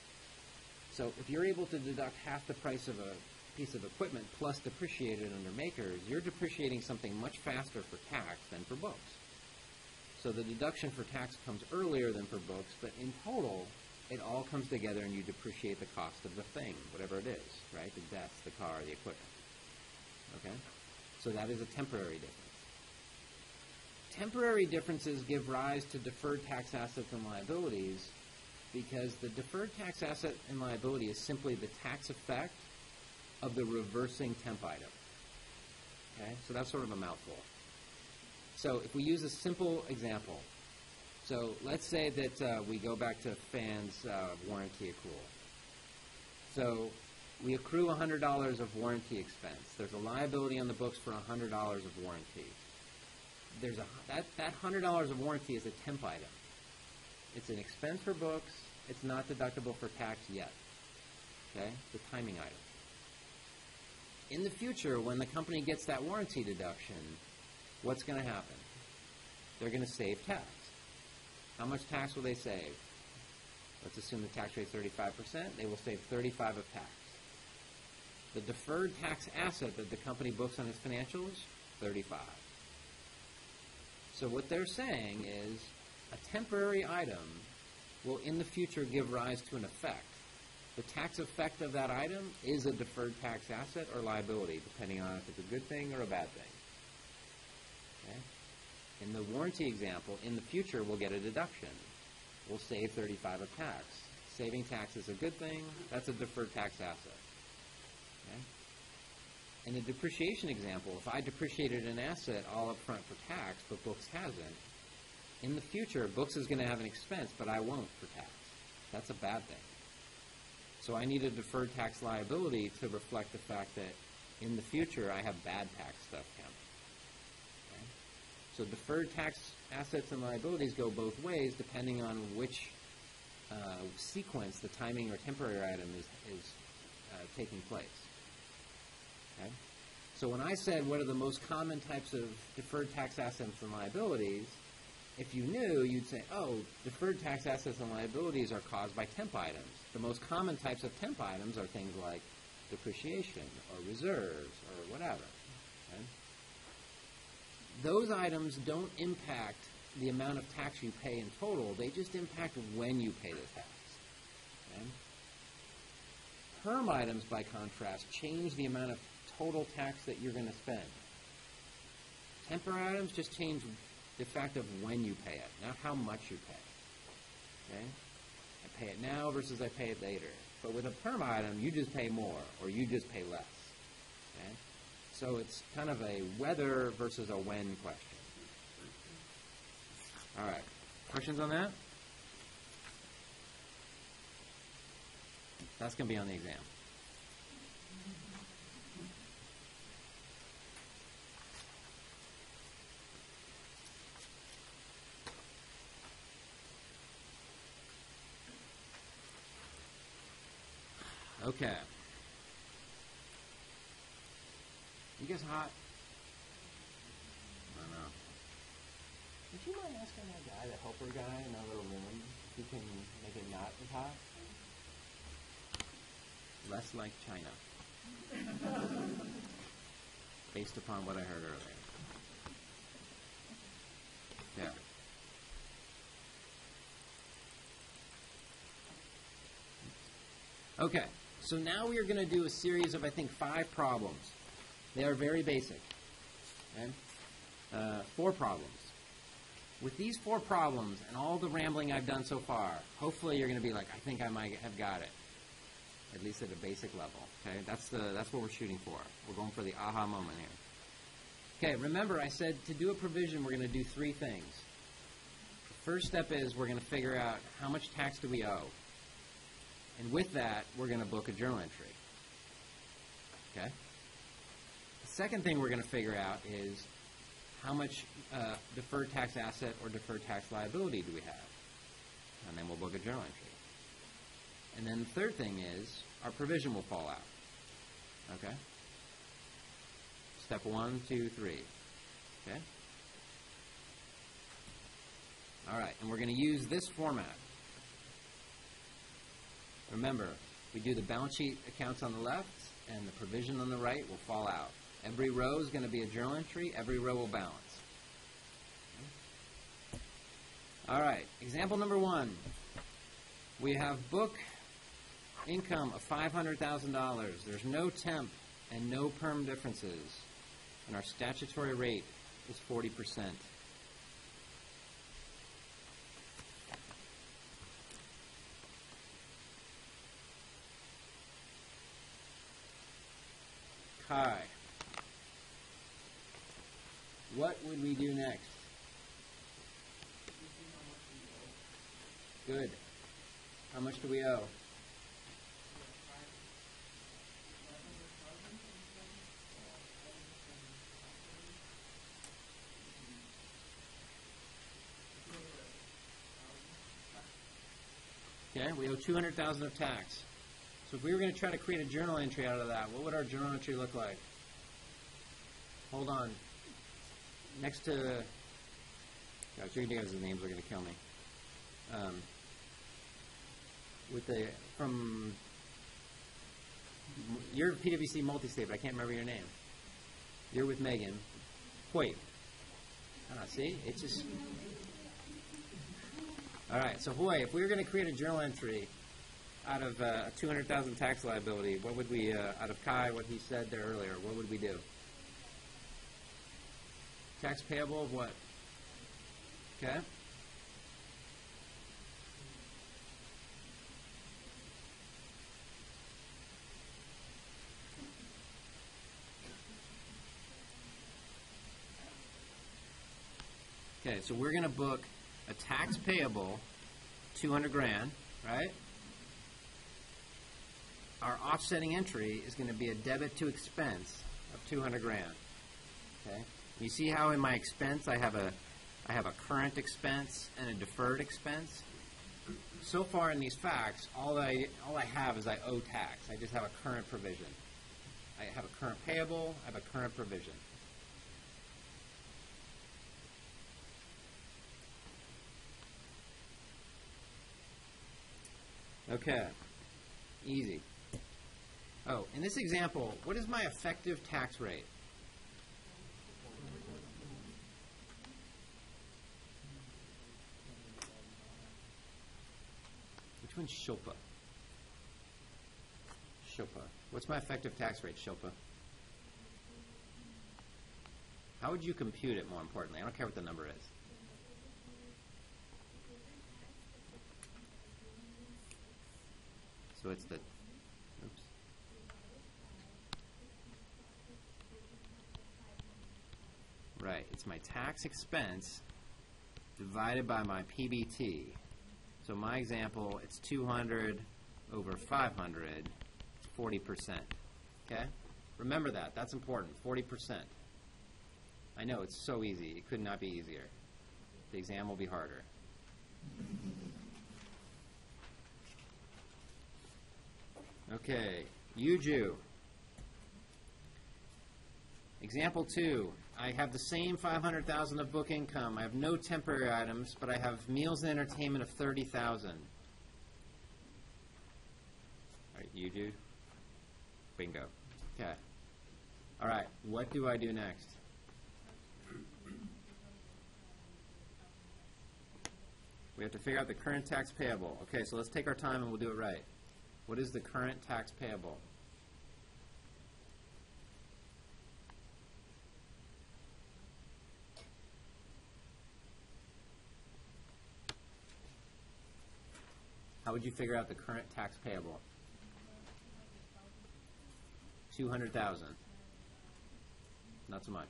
So if you're able to deduct half the price of a piece of equipment plus depreciate it under makers, you're depreciating something much faster for tax than for books. So the deduction for tax comes earlier than for books, but in total, it all comes together and you depreciate the cost of the thing, whatever it is, right? The desk, the car, the equipment. Okay? So that is a temporary difference. Temporary differences give rise to deferred tax assets and liabilities because the deferred tax asset and liability is simply the tax effect of the reversing temp item. Okay, so that's sort of a mouthful. So if we use a simple example, so let's say that uh, we go back to Fan's uh, warranty accrual. So we accrue one hundred dollars of warranty expense. There's a liability on the books for one hundred dollars of warranty. There's a, that, that one hundred dollars of warranty is a temp item. It's an expense for books. It's not deductible for tax yet. Okay? The timing item. In the future, when the company gets that warranty deduction, what's going to happen? They're going to save tax. How much tax will they save? Let's assume the tax rate is thirty-five percent. They will save thirty-five of tax. The deferred tax asset that the company books on its financials, thirty-five. So what they're saying is a temporary item will in the future give rise to an effect. The tax effect of that item is a deferred tax asset or liability, depending on if it's a good thing or a bad thing. Okay? In the warranty example, in the future, we'll get a deduction. We'll save thirty-five of tax. Saving tax is a good thing. That's a deferred tax asset. Okay? In the depreciation example, if I depreciated an asset all up front for tax, but books hasn't, in the future, books is going to have an expense, but I won't for tax. That's a bad thing. So I need a deferred tax liability to reflect the fact that in the future I have bad tax stuff coming. Okay? So deferred tax assets and liabilities go both ways depending on which uh, sequence the timing or temporary item is, is uh, taking place. Okay? So when I said what are the most common types of deferred tax assets and liabilities, if you knew, you'd say, oh, deferred tax assets and liabilities are caused by temp items. The most common types of temp items are things like depreciation or reserves or whatever. Okay? Those items don't impact the amount of tax you pay in total. They just impact when you pay the tax. Okay? Perm items, by contrast, change the amount of total tax that you're going to spend. Temporary items just change the fact of when you pay it, not how much you pay. Okay? I pay it now versus I pay it later. But with a perm item, you just pay more, or you just pay less. Okay? So it's kind of a whether versus a when question. All right. Questions on that? That's going to be on the exam. Okay. You guys hot? I don't know. Would you mind asking that guy, that helper guy in that little room, if he can make it not as hot? Less like China. Based upon what I heard earlier. Yeah. Okay. So now we are going to do a series of, I think, five problems. They are very basic. Okay? Uh, four problems. With these four problems and all the rambling I've done so far, hopefully you're going to be like, I think I might have got it. At least at a basic level. Okay? That's, the, that's what we're shooting for. We're going for the aha moment here. Okay, remember I said to do a provision we're going to do three things. The first step is we're going to figure out how much tax do we owe. And with that, we're going to book a journal entry. Okay? The second thing we're going to figure out is how much uh, deferred tax asset or deferred tax liability do we have? And then we'll book a journal entry. And then the third thing is our provision will fall out. Okay? Step one, two, three. Okay? All right, and we're going to use this format. Remember, we do the balance sheet accounts on the left, and the provision on the right will fall out. Every row is going to be a journal entry. Every row will balance. All right, example number one. We have book income of five hundred thousand dollars. There's no temp and no perm differences, and our statutory rate is forty percent. Chi. What would we do next? Good. How much do we owe? Okay, we owe two hundred thousand dollars of tax. So if we were going to try to create a journal entry out of that, what would our journal entry look like? Hold on. Next to, gosh, you guys' names are going to kill me. Um, with the, from, you're P W C multi-state, but I can't remember your name. You're with Megan. Wait. Ah, see? It's just, all right, so Hoy, if we were going to create a journal entry out of uh, two hundred thousand tax liability, what would we, uh, out of Kai, what he said there earlier, what would we do? Tax payable of what? Okay. Okay, so we're going to book a tax payable, two hundred grand, right? Our offsetting entry is going to be a debit to expense of two hundred grand. Okay? You see how in my expense I have a I have a current expense and a deferred expense? So far in these facts, all I all I have is I owe tax. I just have a current provision. I have a current payable, I have a current provision. Okay, easy. Oh, in this example, what is my effective tax rate? Which one's Shilpa? Shilpa. What's my effective tax rate, Shilpa? How would you compute it, more importantly? I don't care what the number is. So it's the, oops. Right, it's my tax expense divided by my P B T. So my example, it's two hundred over five hundred, forty percent. Okay? Remember that. That's important. forty percent. I know, it's so easy. It could not be easier. The exam will be harder. Okay, Yuju. Example two. I have the same five hundred thousand dollars of book income. I have no temporary items, but I have meals and entertainment of thirty thousand dollars. All right, Yuju. Bingo. Okay. All right, what do I do next? We have to figure out the current tax payable. Okay, so let's take our time and we'll do it right. What is the current tax payable? How would you figure out the current tax payable? two hundred thousand dollars. Not so much.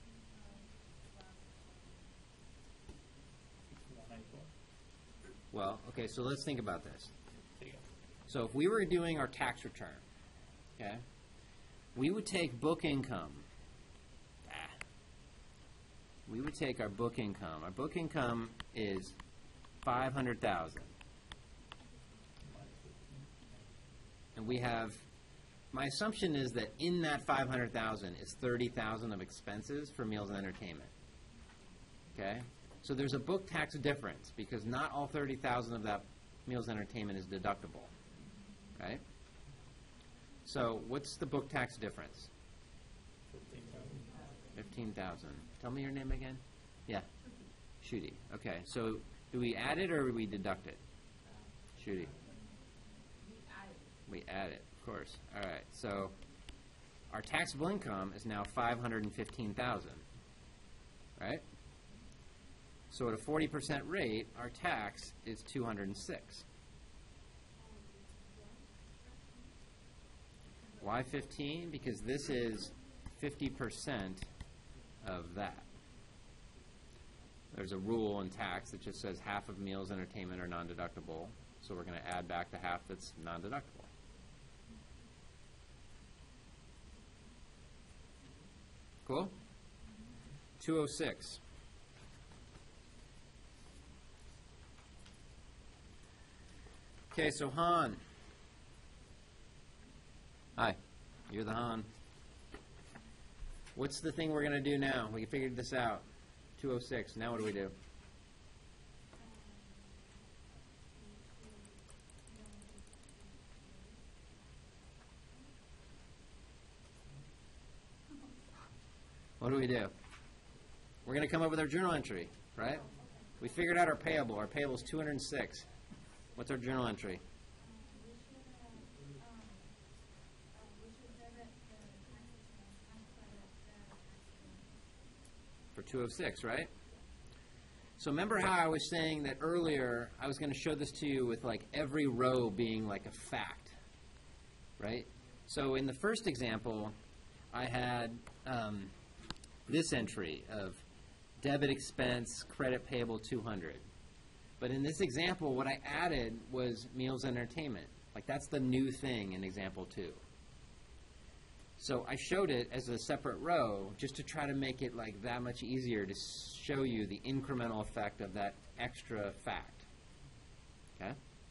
Well, okay, so let's think about this. So if we were doing our tax return, okay, we would take book income. Ah, we would take our book income. Our book income is five hundred thousand dollars. And we have, my assumption is that in that five hundred thousand dollars is thirty thousand dollars of expenses for meals and entertainment. Okay? So there's a book tax difference because not all thirty thousand dollars of that meals and entertainment is deductible. Right? So what's the book tax difference? fifteen thousand. Tell me your name again. Yeah. Shooty. Okay. So do we add it or do we deduct it? Shooty. We add it, of course. All right. So our taxable income is now five hundred fifteen thousand dollars. Right? So at a forty percent rate, our tax is two hundred six. Why fifteen? Because this is fifty percent of that. There's a rule in tax that just says half of meals, entertainment are non-deductible, so we're going to add back the half that's non-deductible. Cool? two oh six. Okay, so Han. Hi, you're the Han. What's the thing we're going to do now? We figured this out. two oh six. Now what do we do? What do we do? We're going to come up with our journal entry, right? We figured out our payable. Our payable is two hundred six. What's our journal entry? For two oh six, right? So remember how I was saying that earlier I was going to show this to you with like every row being like a fact, right? So in the first example, I had um, this entry of debit expense, credit payable two hundred. But in this example, what I added was meals and entertainment. Like that's the new thing in example two. So I showed it as a separate row just to try to make it like that much easier to show you the incremental effect of that extra fact. Okay?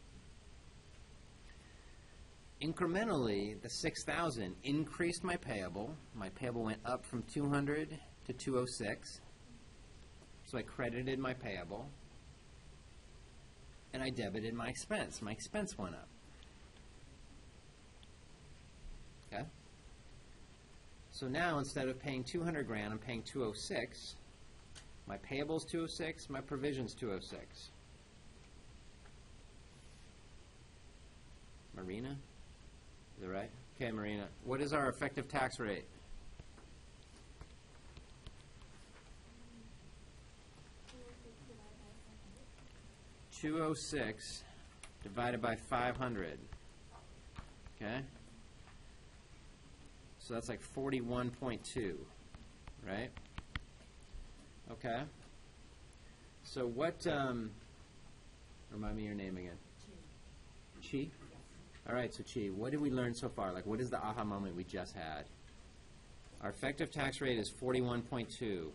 Incrementally, the six thousand increased my payable. My payable went up from two hundred to two oh six. So I credited my payable. And I debited my expense. My expense went up. Okay? So now, instead of paying two hundred grand, I'm paying two oh six. My payable's two oh six, my provision's two oh six. Marina? Is that right? Okay, Marina. What is our effective tax rate? two oh six divided by five hundred. Okay? So that's like forty-one point two, right? Okay. So what, um, remind me your name again. Chi. Chi? All right, so Chi, what did we learn so far? Like, what is the aha moment we just had? Our effective tax rate is forty-one point two.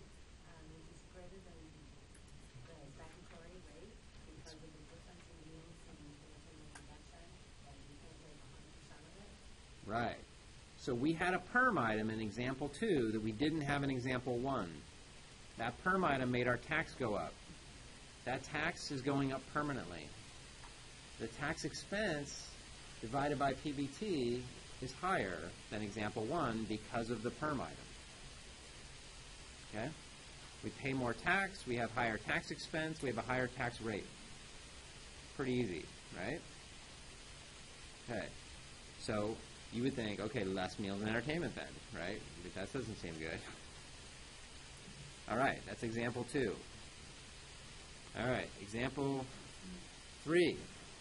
Right. So we had a perm item in example two that we didn't have in example one. That perm item made our tax go up. That tax is going up permanently. The tax expense divided by P B T is higher than example one because of the perm item. Okay? We pay more tax, we have higher tax expense, we have a higher tax rate. Pretty easy, right? Okay. So you would think, okay, less meals and entertainment then, right? But that doesn't seem good. All right, that's example two. All right, example three.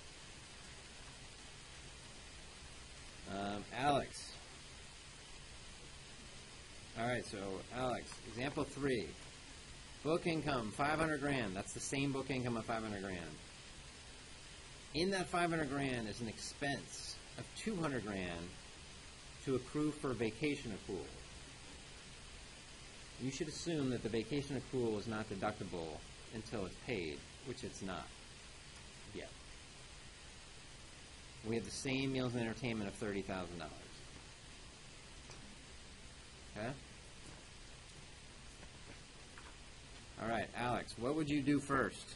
Um, Alex. All right, so Alex, example three. Book income, five hundred grand. That's the same book income of five hundred grand. In that five hundred grand is an expense of two hundred grand to accrue for vacation accrual. You should assume that the vacation accrual is not deductible until it's paid, which it's not yet. We have the same meals and entertainment of thirty thousand dollars. Okay? All right, Alex, what would you do first?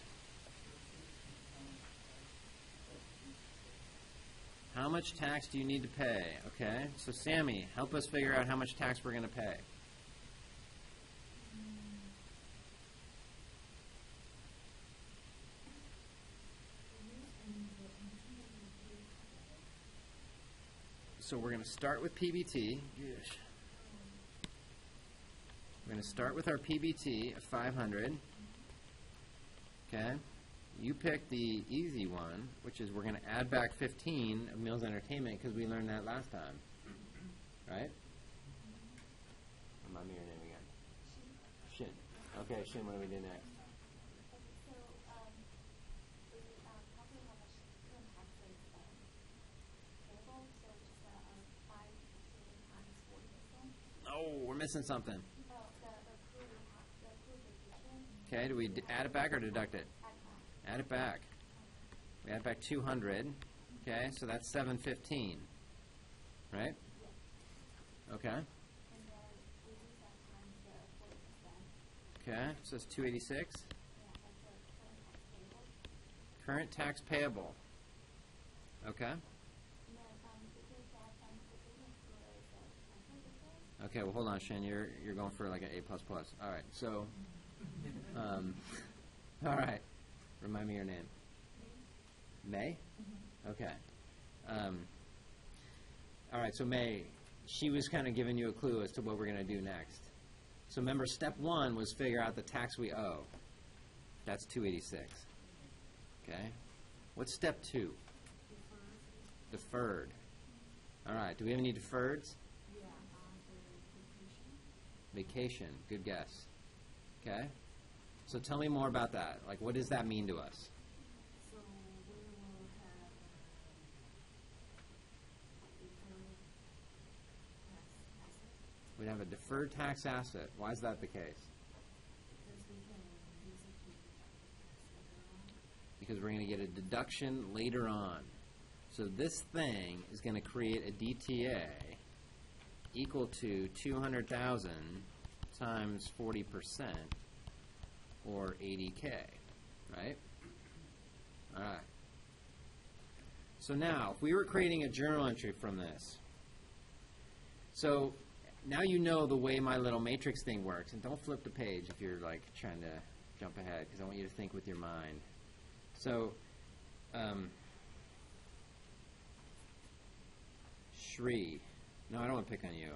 How much tax do you need to pay? Okay, so Sammy, help us figure out how much tax we're going to pay. So we're going to start with P B T. Yes. We're going to start with our P B T of five hundred. Okay. You pick the easy one, which is we're going to add back fifteen of meals and entertainment because we learned that last time. Shin, what do we do next? So, um, we uh, calculate how much current taxes um, payable, so just uh, uh, five times forty percent. Oh, we're missing something. Oh, the the accrued ta- the accrued vacation. Okay, do we d- add it back or deduct it? Add back. Add it back. We add back two hundred. Okay, so that's seven fifteen, right? Yes. Okay. And then we use that times the forty percent. Okay, so it's two eighty-six. Yeah, that's the current tax payable. Current tax payable. Okay. And then um, we use that times the payment for the transfer difference. Okay, well, hold on, Shin. You're you're going for like an A plus plus. All right. So, um, all right. Remind me your name. May. Okay. Um, all right. So May, she was kind of giving you a clue as to what we're going to do next. So remember, step one was figure out the tax we owe. That's two eighty-six. Okay. What's step two? Deferred. All right. Do we have any deferreds? Yeah, um, the vacation. Vacation, good guess. Okay? So tell me more about that. Like, what does that mean to us? So we will have, um, deferred tax asset, We'd have a deferred tax asset. Why is that the case? because we can use it to deduct the tax later on. Because we're going to get a deduction later on. So this thing is going to create a D T A equal to two hundred thousand times forty percent, or eighty K, right? All right. So now, if we were creating a journal entry from this, so now you know the way my little matrix thing works, and don't flip the page if you're like trying to jump ahead, because I want you to think with your mind. So, um, Shri, no, I don't want to pick on you.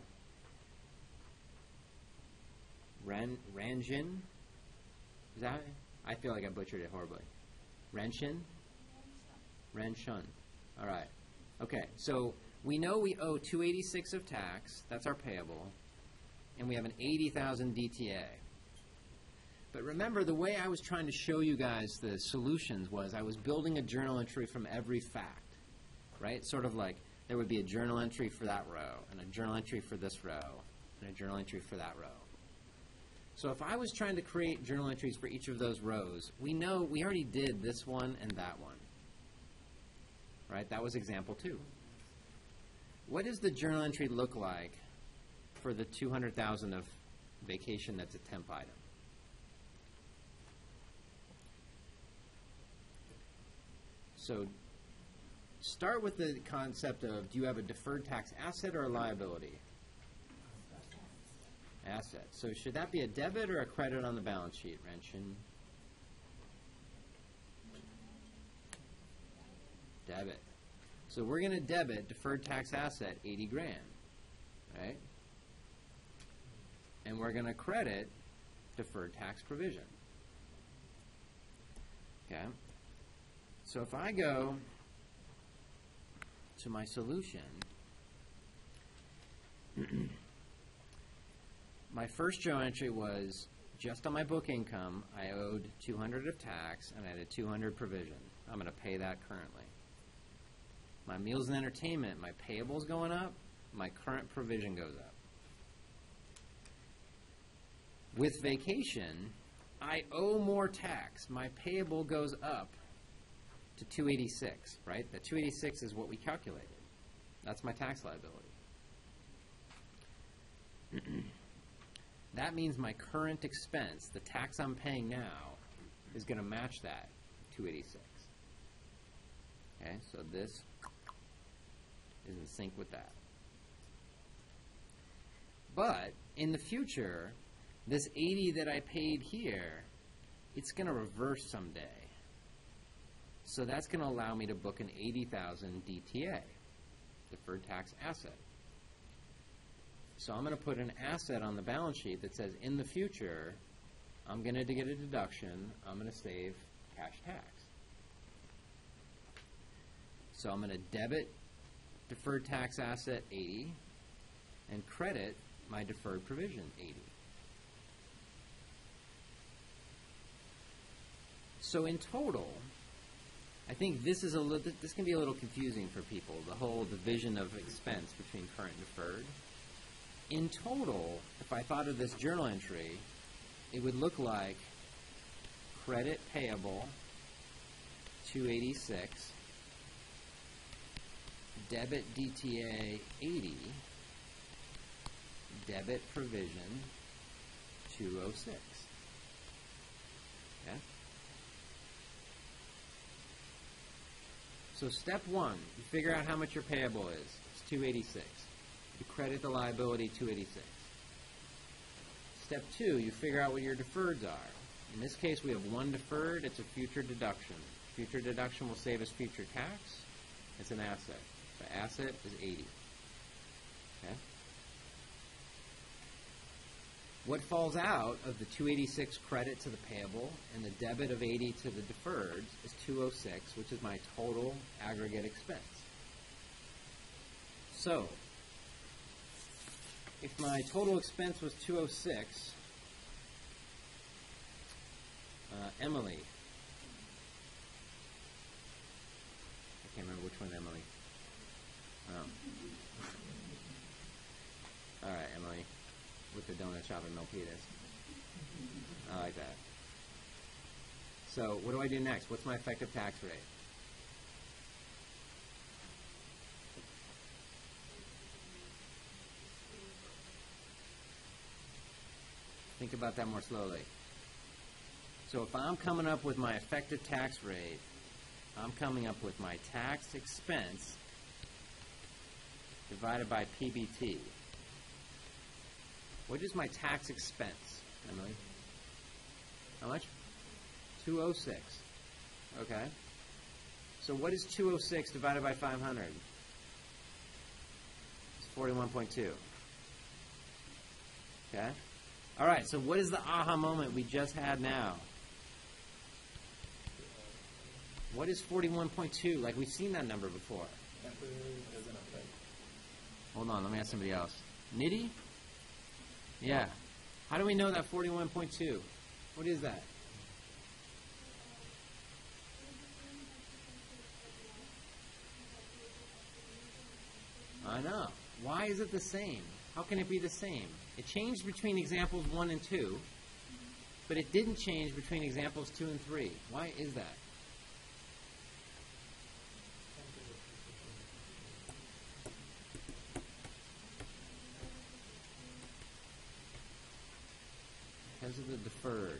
Ran, Ranjin, is that? I feel like I butchered it horribly. Renshin? Renshun. All right. Okay, so we know we owe two eighty-six of tax. That's our payable. And we have an eighty thousand D T A. But remember, the way I was trying to show you guys the solutions was I was building a journal entry from every fact, right? Sort of like there would be a journal entry for that row, and a journal entry for this row, and a journal entry for that row. So if I was trying to create journal entries for each of those rows, we know we already did this one and that one. Right? That was example two. What does the journal entry look like for the two hundred thousand of vacation that's a temp item? So start with the concept of, do you have a deferred tax asset or a liability? Asset. So should that be a debit or a credit on the balance sheet, Renshin? Debit. So we're going to debit deferred tax asset eighty grand, right? And we're going to credit deferred tax provision. Okay? So if I go to my solution, my first journal entry was just on my book income, I owed two hundred of tax and I had a two hundred provision. I'm going to pay that currently. My meals and entertainment, my payable's going up, my current provision goes up. With vacation, I owe more tax. My payable goes up to two eighty-six, right? The two eighty-six is what we calculated. That's my tax liability. That means my current expense, the tax I'm paying now, is going to match that two eighty-six. Okay, so this is in sync with that. But in the future, this eighty that I paid here, it's going to reverse someday. So that's going to allow me to book an eighty thousand D T A, deferred tax asset. So I'm going to put an asset on the balance sheet that says, in the future, I'm going to get a deduction, I'm going to save cash tax. So I'm going to debit deferred tax asset eighty and credit my deferred provision eighty. So in total, I think this is a little, this can be a little confusing for people, the whole division of expense between current and deferred. In total, if I thought of this journal entry, it would look like credit payable, two eighty-six, debit D T A, eighty, debit provision, two oh six. Okay? So step one, you figure out how much your payable is. It's two eighty-six. You credit the liability, two eighty-six. Step two, you figure out what your deferreds are. In this case, we have one deferred. It's a future deduction. Future deduction will save us future tax. It's an asset. The asset is eighty. Okay? What falls out of the two eighty-six credit to the payable and the debit of eighty to the deferred is two oh six, which is my total aggregate expense. So, if my total expense was two oh six, uh, Emily, I can't remember which one, Emily. Oh. All right, Emily. With the donut shop in Milpitas. I like that. So what do I do next? What's my effective tax rate? Think about that more slowly. So if I'm coming up with my effective tax rate, I'm coming up with my tax expense divided by P B T. What is my tax expense, Emily? How much? two oh six. Okay. So what is two oh six divided by five hundred? It's forty-one point two. Okay. All right, so what is the aha moment we just had now? What is forty-one point two? Like, we've seen that number before. Hold on, let me ask somebody else. Nitty? Yeah. How do we know that forty-one point two? What is that? I know. Why is it the same? How can it be the same? It changed between examples one and two, but it didn't change between examples two and three. Why is that? Because of the deferred.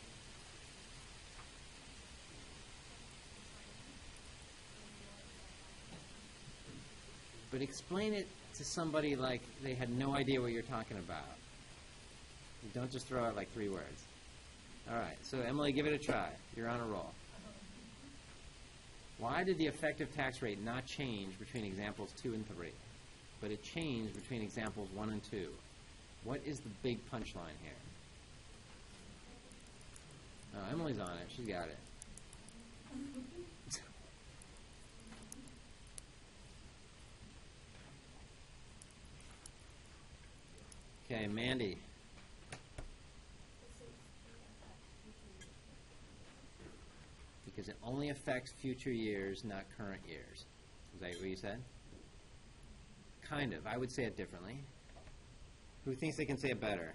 But explain it to somebody like they had no idea what you're talking about. You don't just throw out like three words. All right, so Emily, give it a try. You're on a roll. Why did the effective tax rate not change between examples two and three, but it changed between examples one and two? What is the big punchline here? Oh, Emily's on it. She's got it. Okay, Mandy. Because it only affects future years, not current years. Is that what you said? Kind of. I would say it differently. Who thinks they can say it better?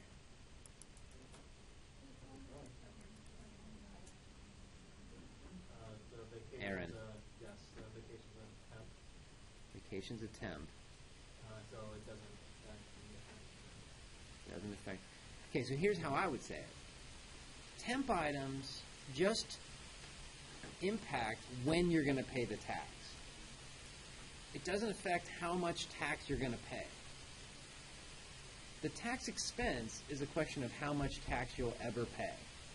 Aaron. Uh, yes, the vacation's a temp. Vacation's a temp. Uh, so it doesn't affect the Doesn't affect. Okay, so here's how I would say it. Temp items just impact when you're going to pay the tax. It doesn't affect how much tax you're going to pay. The tax expense is a question of how much tax you'll ever pay.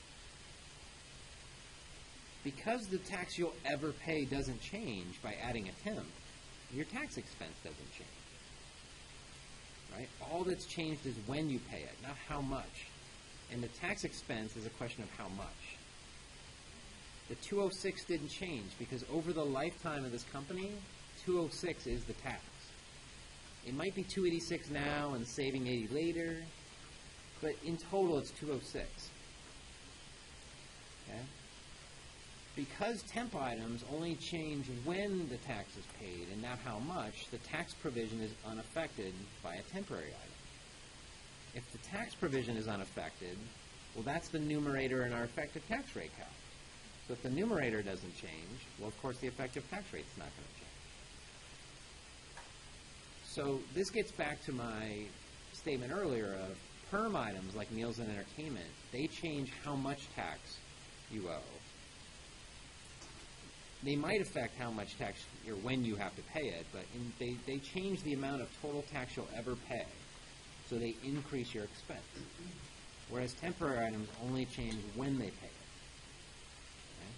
Because the tax you'll ever pay doesn't change by adding a temp, your tax expense doesn't change. Right? All that's changed is when you pay it, not how much. And the tax expense is a question of how much. The two oh six didn't change because over the lifetime of this company, two oh six is the tax. It might be two eighty-six now and saving eighty later, but in total it's two oh six. Okay? because temp items only change when the tax is paid and not how much, the tax provision is unaffected by a temporary item. If the tax provision is unaffected, well, that's the numerator in our effective tax rate calc. So if the numerator doesn't change, well, of course, the effective tax rate's not going to change. So this gets back to my statement earlier of perm items like meals and entertainment. They change how much tax you owe. They might affect how much tax or when you have to pay it, but in, they, they change the amount of total tax you'll ever pay. So they increase your expense. Whereas temporary items only change when they pay it. Okay?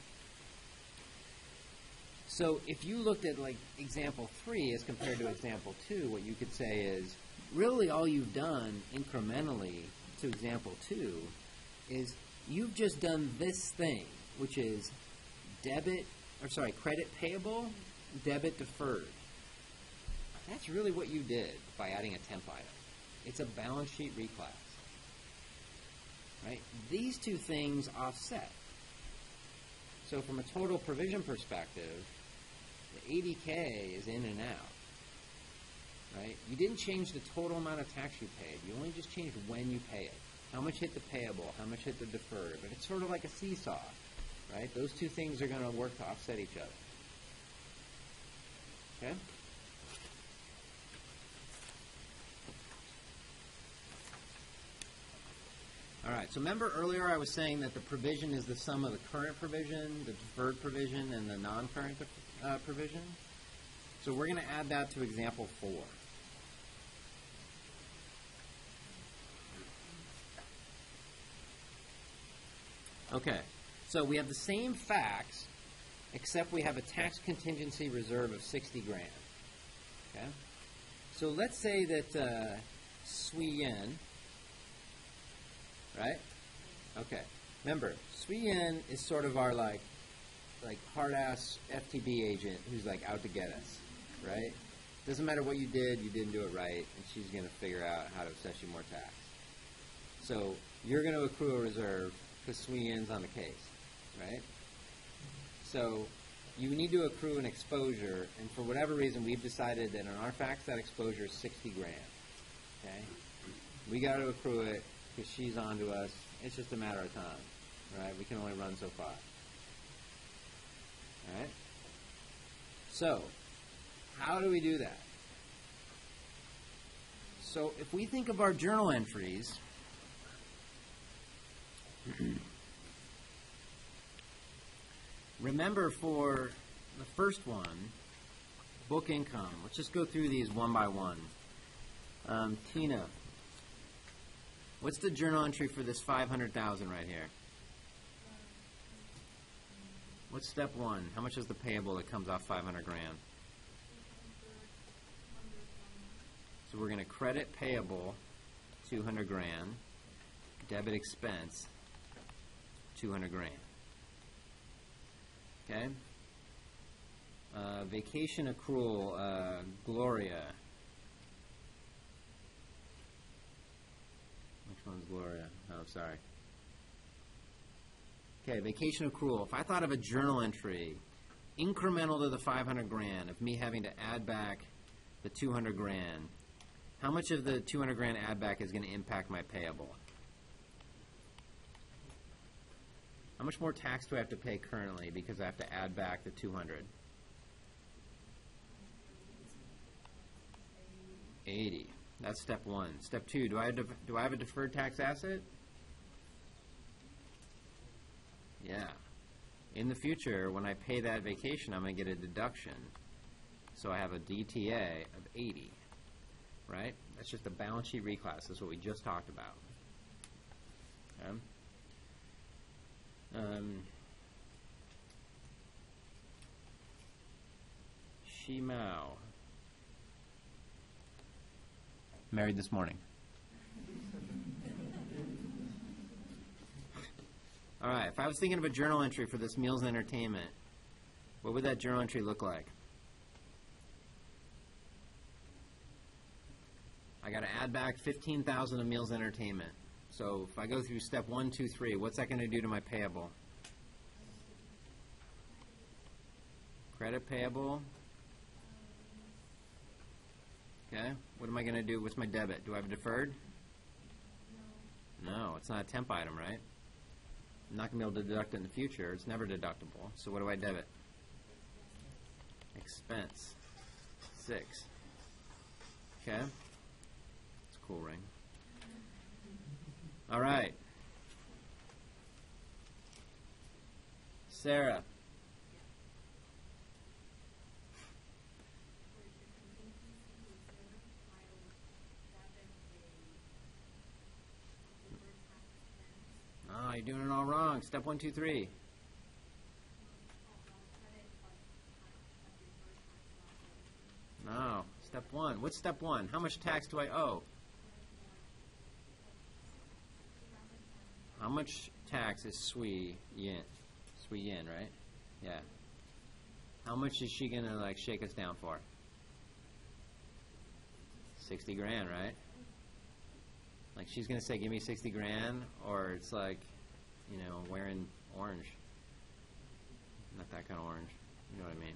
So if you looked at like example three as compared to example two, what you could say is really all you've done incrementally to example two is you've just done this thing, which is debit, or sorry, credit payable, debit deferred. That's really what you did by adding a temp item. It's a balance sheet reclass. Right? These two things offset. So from a total provision perspective, the eighty K is in and out. Right? You didn't change the total amount of tax you paid. You only just changed when you pay it. How much hit the payable, how much hit the deferred. But it's sort of like a seesaw. Right? Those two things are going to work to offset each other. Okay? All right, so remember earlier I was saying that the provision is the sum of the current provision, the deferred provision, and the non-current uh, provision? So we're going to add that to example four. Okay, so we have the same facts, except we have a tax contingency reserve of sixty grand. Okay? So let's say that uh, Sui Yen, right? Okay. Remember, Sui Yen is sort of our like, like hard-ass F T B agent who's like out to get us, right? Doesn't matter what you did, you didn't do it right, and she's going to figure out how to assess you more tax. So you're going to accrue a reserve because Sui Yen's on the case, right? So you need to accrue an exposure, and for whatever reason, we've decided that in our facts that exposure is sixty grand. Okay, we got to accrue it because she's on to us. It's just a matter of time, right? We can only run so far. All right. So how do we do that? So if we think of our journal entries. Remember for the first one, book income. Let's just go through these one by one. Um, Tina, what's the journal entry for this five hundred thousand right here? What's step one? How much is the payable that comes off five hundred grand? So we're going to credit payable two hundred grand, debit expense two hundred grand. Okay? Uh, vacation accrual, uh, Gloria. Which one's Gloria? Oh, sorry. Okay, vacation accrual. If I thought of a journal entry incremental to the five hundred grand of me having to add back the two hundred grand, how much of the two hundred grand add back is going to impact my payable? How much more tax do I have to pay currently because I have to add back the two hundred? eighty. That's step one. Step two, do I have, do I have a deferred tax asset? Yeah. In the future, when I pay that vacation, I'm going to get a deduction. So I have a D T A of eighty. Right? That's just a balance sheet reclass. That's what we just talked about. Okay? Um, Shimao. Married this morning. All right, if I was thinking of a journal entry for this meals and entertainment, what would that journal entry look like? I got to add back fifteen thousand of meals and entertainment. So if I go through step one, two, three, what's that going to do to my payable? Credit payable. Okay. What am I going to do? What's my debit? Do I have a deferred? No, it's not a temp item, right? I'm not going to be able to deduct it in the future. It's never deductible. So what do I debit? Expense. Six. Okay. It's a cool ring. All right. Sarah. Oh, you're doing it all wrong. Step one, two, three. No. Step one. What's step one? How much tax do I owe? How much tax is Sui Yin? Sui Yin, right? Yeah. How much is she gonna like shake us down for? Sixty grand, right? Like she's gonna say, "Give me sixty grand," or it's like, you know, wearing orange. Not that kind of orange. You know what I mean?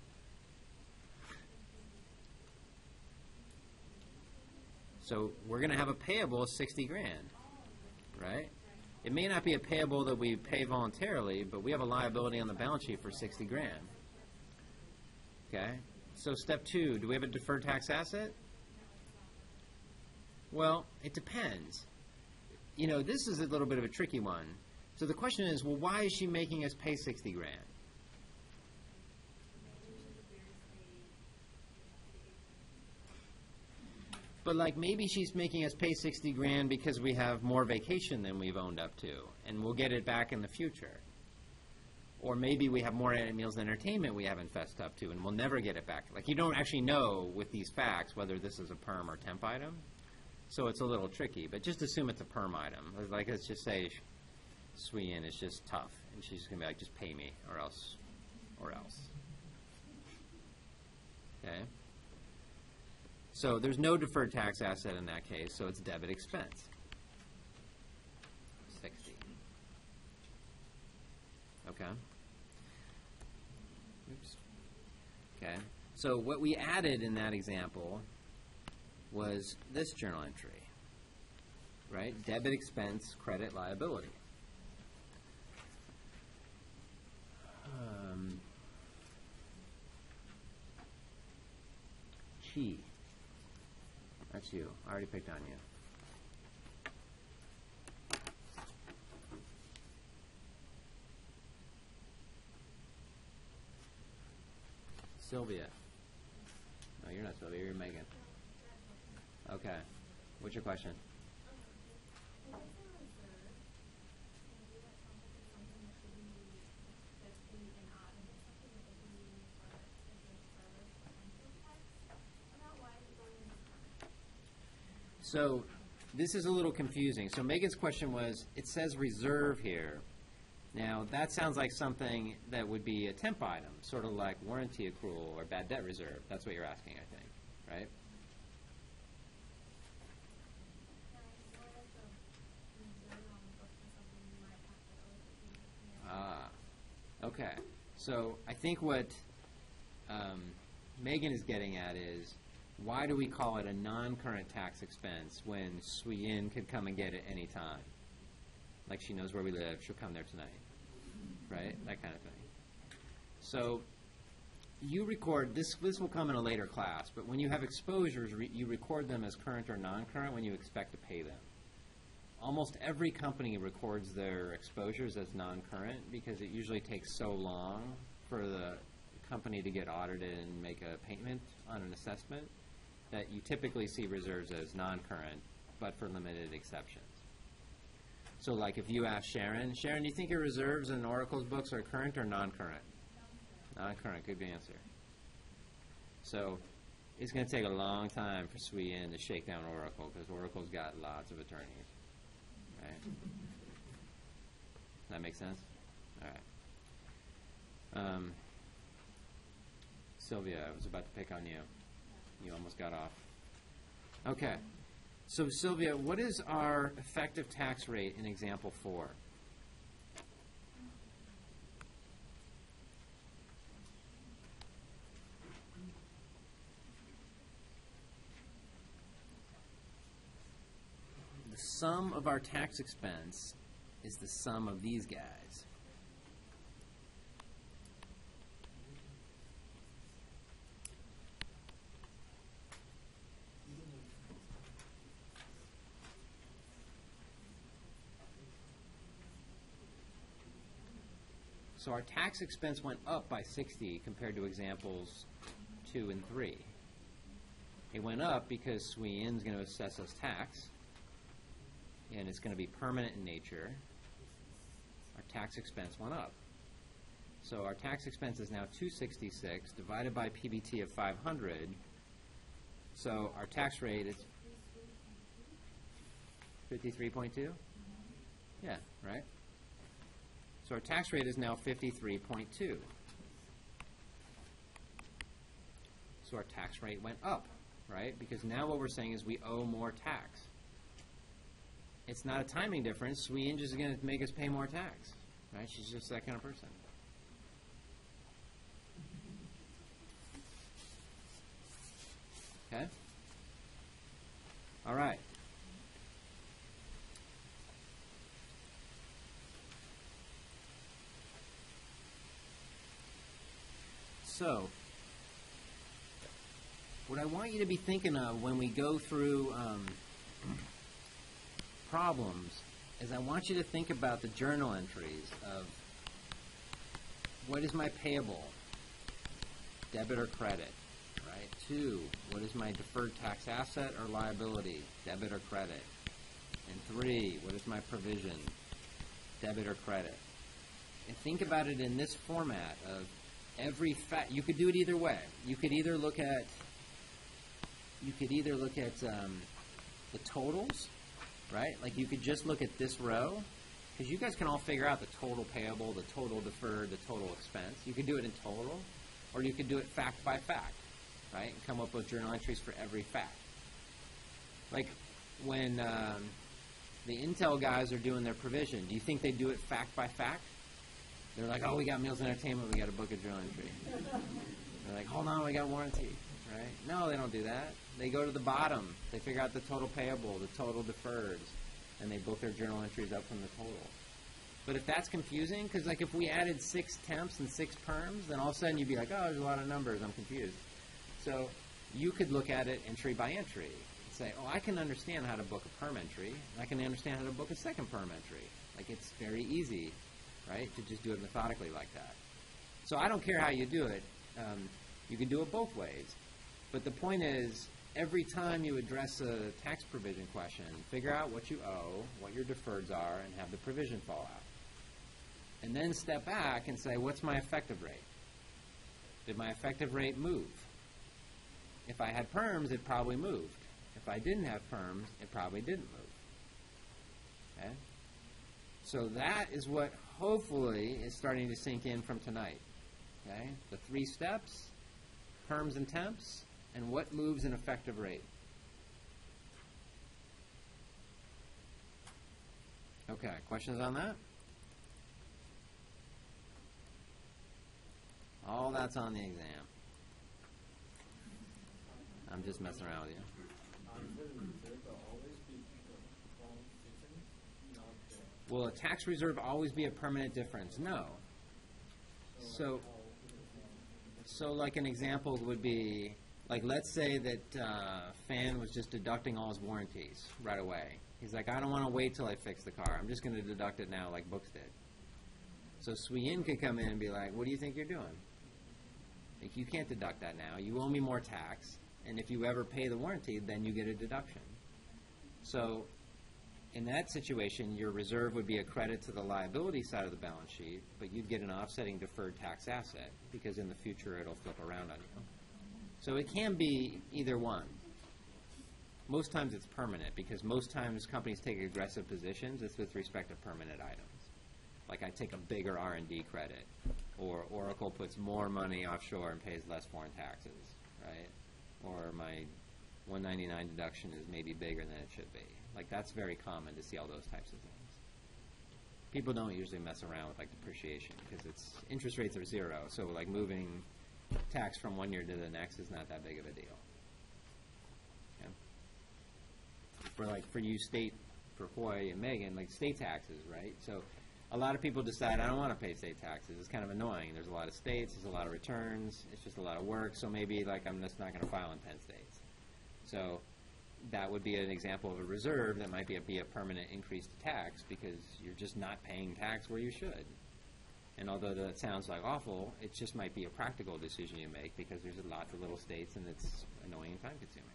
So we're going to have a payable of sixty grand, right? It may not be a payable that we pay voluntarily, but we have a liability on the balance sheet for sixty grand. Okay? So step two, do we have a deferred tax asset? Well, it depends. You know, this is a little bit of a tricky one. So the question is, well, why is she making us pay sixty grand? But like maybe she's making us pay sixty grand because we have more vacation than we've owned up to, and we'll get it back in the future. Or maybe we have more meals and entertainment we haven't fessed up to, and we'll never get it back. Like you don't actually know with these facts whether this is a perm or temp item, so it's a little tricky. But just assume it's a perm item. Like let's just say Sui Yin is just tough, and she's gonna be like, just pay me, or else, or else. Okay. So there's no deferred tax asset in that case, so it's debit expense. sixty. Okay. Oops. Okay. So what we added in that example was this journal entry, right? Debit expense, credit liability. Um, Chi. That's you. I already picked on you. Sylvia. No, you're not Sylvia. You're Megan. Okay. What's your question? So this is a little confusing. So Megan's question was, it says reserve here. Now that sounds like something that would be a temp item, sort of like warranty accrual or bad debt reserve. That's what you're asking, I think, right? Ah, okay. So I think what um, Megan is getting at is, why do we call it a non-current tax expense when Sui Yin could come and get it any time? Like she knows where we live, she'll come there tonight, right? That kind of thing. So you record, this This will come in a later class, but when you have exposures, re, you record them as current or non-current when you expect to pay them. Almost every company records their exposures as non-current because it usually takes so long for the company to get audited and make a payment on an assessment that you typically see reserves as non-current, but for limited exceptions. So like if you ask Sharon, Sharon, do you think your reserves in Oracle's books are current or non-current? Non-current, good answer. So it's going to take a long time for Sui Yin to shake down Oracle because Oracle's got lots of attorneys. Right? That make sense? All right. Um, Sylvia, I was about to pick on you. You almost got off. Okay. So, Sylvia, what is our effective tax rate in example four? sum of our tax expense is the sum of these guys. So our tax expense went up by sixty compared to examples two and three. It went up because S W E I N is going to assess us tax, and it's going to be permanent in nature. Our tax expense went up. So our tax expense is now two sixty-six divided by P B T of five hundred. So our tax rate is fifty-three point two? Yeah, right? So our tax rate is now fifty-three point two. So our tax rate went up, right? Because now what we're saying is we owe more tax. It's not a timing difference. S W E I N just is going to make us pay more tax, right? She's just that kind of person. Okay? All right. So, what I want you to be thinking of when we go through um, problems is I want you to think about the journal entries of what is my payable, debit or credit, right? Two, what is my deferred tax asset or liability, debit or credit? And three, what is my provision, debit or credit? And think about it in this format of every fact. You could do it either way. You could either look at you could either look at um, the totals, right? Like you could just look at this row, because you guys can all figure out the total payable, the total deferred, the total expense. You could do it in total, or you could do it fact by fact, right? And come up with journal entries for every fact. Like when um, the Intel guys are doing their provision, do you think they do it fact by fact? They're like, oh, we got meals and entertainment, we got to book a journal entry. They're like, hold on, we got warranty, right? No, they don't do that. They go to the bottom. They figure out the total payable, the total deferreds, and they book their journal entries up from the total. But if that's confusing, because like if we added six temps and six perms, then all of a sudden you'd be like, oh, there's a lot of numbers, I'm confused. So you could look at it entry by entry and say, oh, I can understand how to book a perm entry, and I can understand how to book a second perm entry. Like it's very easy, right, to just do it methodically like that. So I don't care how you do it. Um, you can do it both ways. But the point is, every time you address a tax provision question, figure out what you owe, what your deferreds are, and have the provision fall out. And then step back and say, what's my effective rate? Did my effective rate move? If I had perms, it probably moved. If I didn't have perms, it probably didn't move. Okay? So that is what hopefully is starting to sink in from tonight. Okay? The three steps, perms and temps, and what moves an effective rate. Okay, questions on that? All that's on the exam. I'm just messing around with you. Will a tax reserve always be a permanent difference? No. So, so like an example would be, like let's say that uh, Fan was just deducting all his warranties right away. He's like, I don't want to wait till I fix the car. I'm just going to deduct it now like Books did. So S W E I N could come in and be like, what do you think you're doing? Like, you can't deduct that now. You owe me more tax. And if you ever pay the warranty, then you get a deduction. So in that situation, your reserve would be a credit to the liability side of the balance sheet, but you'd get an offsetting deferred tax asset because in the future it'll flip around on you. So it can be either one. Most times it's permanent because most times companies take aggressive positions. It's with respect to permanent items. Like I take a bigger R and D credit, or Oracle puts more money offshore and pays less foreign taxes, right? Or my one ninety-nine deduction is maybe bigger than it should be. Like that's very common to see all those types of things. People don't usually mess around with like depreciation because it's interest rates are zero. So like moving tax from one year to the next is not that big of a deal. Okay? For like for you state for Hoy and Megan, like state taxes, right? So a lot of people decide, I don't want to pay state taxes. It's kind of annoying. There's a lot of states, there's a lot of returns, it's just a lot of work, so maybe like I'm just not going to file in ten states. So that would be an example of a reserve that might be a, be a permanent increase to tax because you're just not paying tax where you should. And although that sounds like awful, it just might be a practical decision you make because there's lots of little states and it's annoying and time consuming.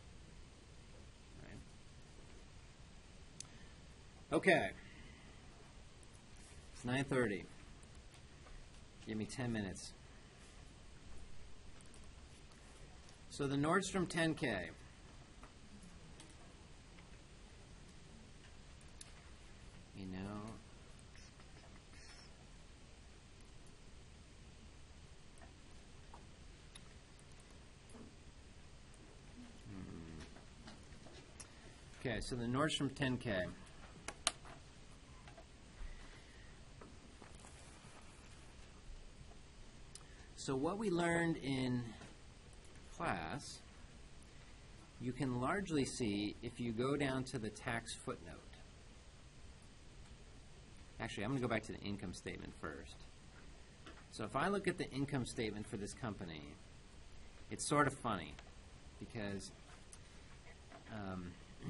Right? Okay. It's nine thirty. Give me ten minutes. So the Nordstrom ten K. You know, okay, so the Nordstrom ten K. So what we learned in class, you can largely see if you go down to the tax footnote. Actually, I'm going to go back to the income statement first. So if I look at the income statement for this company, it's sort of funny because um,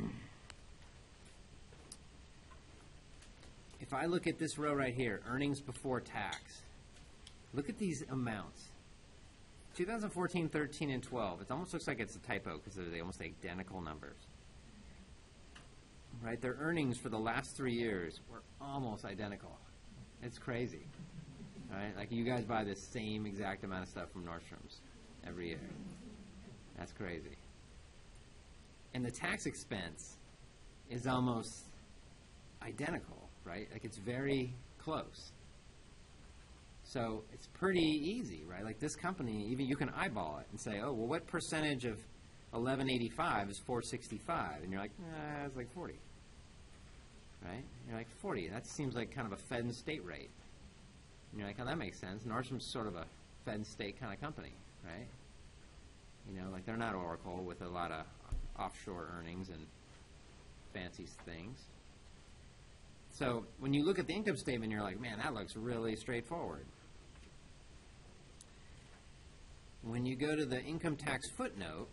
if I look at this row right here, earnings before tax, look at these amounts. twenty fourteen, thirteen, and twelve. It almost looks like it's a typo because they're almost identical numbers. Right? Their earnings for the last three years were almost identical. It's crazy. Right? Like you guys buy the same exact amount of stuff from Nordstrom's every year. That's crazy. And the tax expense is almost identical, right? Like it's very close. So it's pretty easy, right? Like this company, even you can eyeball it and say, oh, well, what percentage of eleven eighty-five is four sixty-five? And you're like, eh, it's like forty, right? And you're like, forty. That seems like kind of a Fed and state rate. And you're like, oh, that makes sense. Nordstrom's sort of a Fed and state kind of company, right? You know, like they're not Oracle with a lot of offshore earnings and fancy things. So when you look at the income statement, you're like, man, that looks really straightforward. When you go to the income tax footnote,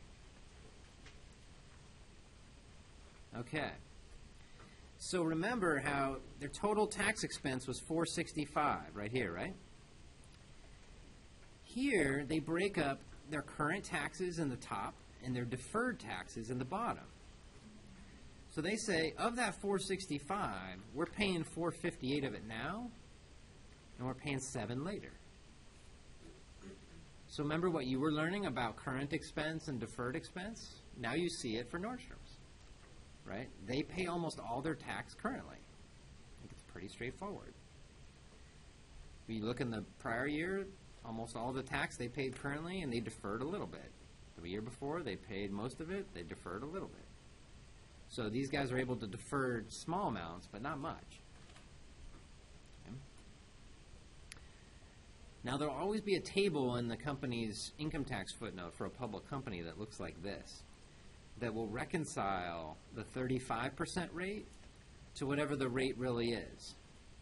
okay. So remember how their total tax expense was four sixty-five right here, right? Here they break up their current taxes in the top and their deferred taxes in the bottom. So they say, of that four sixty-five, we're paying four fifty-eight of it now, and we're paying seven later. So remember what you were learning about current expense and deferred expense? Now you see it for Nordstrom's, right? They pay almost all their tax currently. I think it's pretty straightforward. When you look in the prior year, almost all the tax they paid currently, and they deferred a little bit. The year before, they paid most of it, they deferred a little bit. So these guys are able to defer small amounts, but not much. Okay. Now, there will always be a table in the company's income tax footnote for a public company that looks like this, that will reconcile the thirty-five percent rate to whatever the rate really is.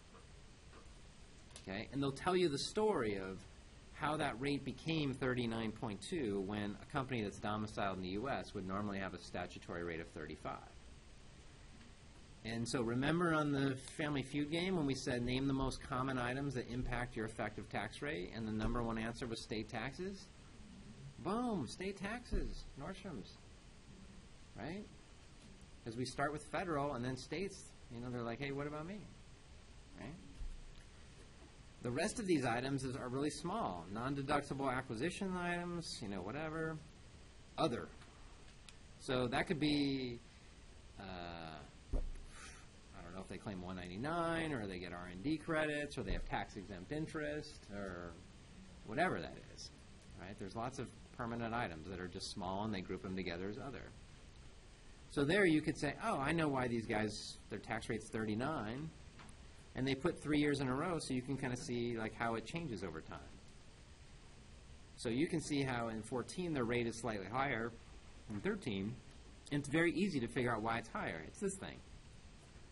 Okay, and they'll tell you the story of how that rate became thirty-nine point two when a company that's domiciled in the U S would normally have a statutory rate of thirty-five. And so remember on the Family Feud game when we said name the most common items that impact your effective tax rate, and the number one answer was state taxes? Boom, state taxes, Nordstrom's, right? Because we start with federal and then states, you know, they're like, hey, what about me, right? The rest of these items is, are really small. Non-deductible acquisition items, you know, whatever. Other. So that could be, uh, I don't know if they claim one ninety-nine, or they get R and D credits, or they have tax-exempt interest, or whatever that is. Right? There's lots of permanent items that are just small, and they group them together as other. So there you could say, oh, I know why these guys, their tax rate's thirty-nine. And they put three years in a row, so you can kind of see like how it changes over time. So you can see how in fourteen their rate is slightly higher than thirteen, and it's very easy to figure out why it's higher. It's this thing,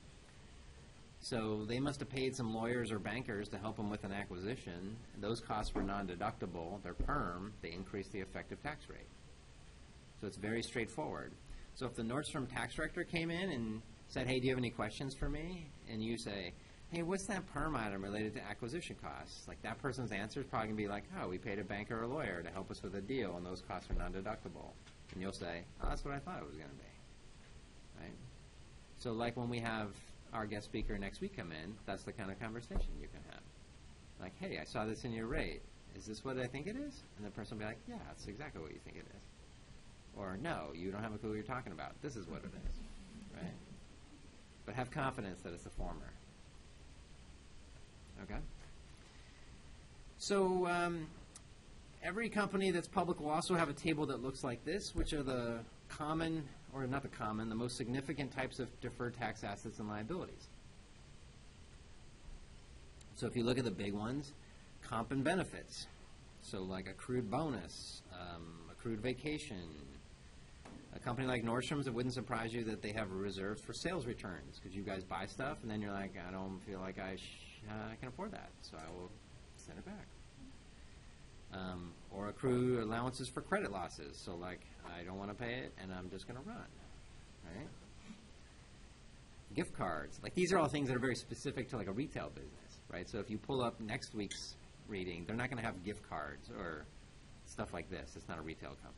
So they must have paid some lawyers or bankers to help them with an acquisition. Those costs were non-deductible. They're perm. They increased the effective tax rate. So it's very straightforward. So if the Nordstrom tax director came in and said, hey, do you have any questions for me? And you say, hey, what's that perm item related to acquisition costs? Like, that person's answer is probably going to be like, oh, we paid a banker or a lawyer to help us with a deal, and those costs are non-deductible. And you'll say, oh, that's what I thought it was going to be. Right? So like when we have our guest speaker next week come in, that's the kind of conversation you can have. Like, hey, I saw this in your rate. Is this what I think it is? And the person will be like, yeah, that's exactly what you think it is. Or, no, you don't have a clue what you're talking about. This is what it is. Right? But have confidence that it's the former. Okay? So um, every company that's public will also have a table that looks like this, which are the common, or not the common, the most significant types of deferred tax assets and liabilities. So if you look at the big ones, comp and benefits. So like accrued bonus, um, accrued vacation. A company like Nordstrom's, it wouldn't surprise you that they have reserves for sales returns, because you guys buy stuff and then you're like, I don't feel like I, sh uh, I can afford that, so I will send it back. Um, or accrue allowances for credit losses. So like, I don't want to pay it and I'm just going to run, right? Gift cards. Like, these are all things that are very specific to like a retail business, right? So if you pull up next week's reading, they're not going to have gift cards or stuff like this. It's not a retail company.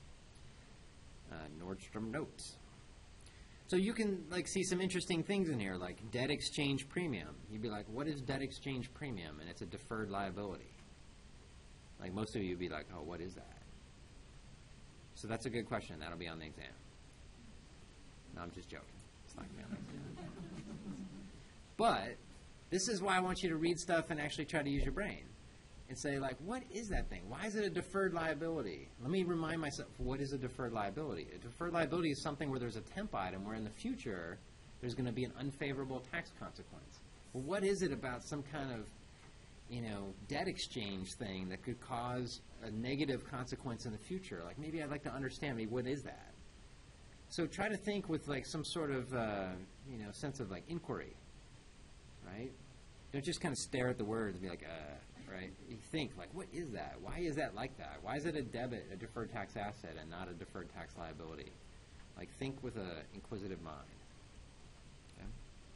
Uh, Nordstrom notes. So you can like see some interesting things in here, like debt exchange premium. You'd be like, what is debt exchange premium? And it's a deferred liability. Like, most of you would be like, oh, what is that? So that's a good question. That'll be on the exam. No, I'm just joking. It's not going to be on the exam. But this is why I want you to read stuff and actually try to use your brain and say, like, what is that thing? Why is it a deferred liability? Let me remind myself, what is a deferred liability? A deferred liability is something where there's a temp item where in the future there's going to be an unfavorable tax consequence. Well, what is it about some kind of, you know, debt exchange thing that could cause a negative consequence in the future? Like, maybe I'd like to understand, maybe what is that? So try to think with like some sort of, uh, you know, sense of like inquiry, right? Don't just kind of stare at the words and be like, uh, right? You think, like, what is that? Why is that like that? Why is it a debit, a deferred tax asset, and not a deferred tax liability? Like, think with an inquisitive mind. Okay?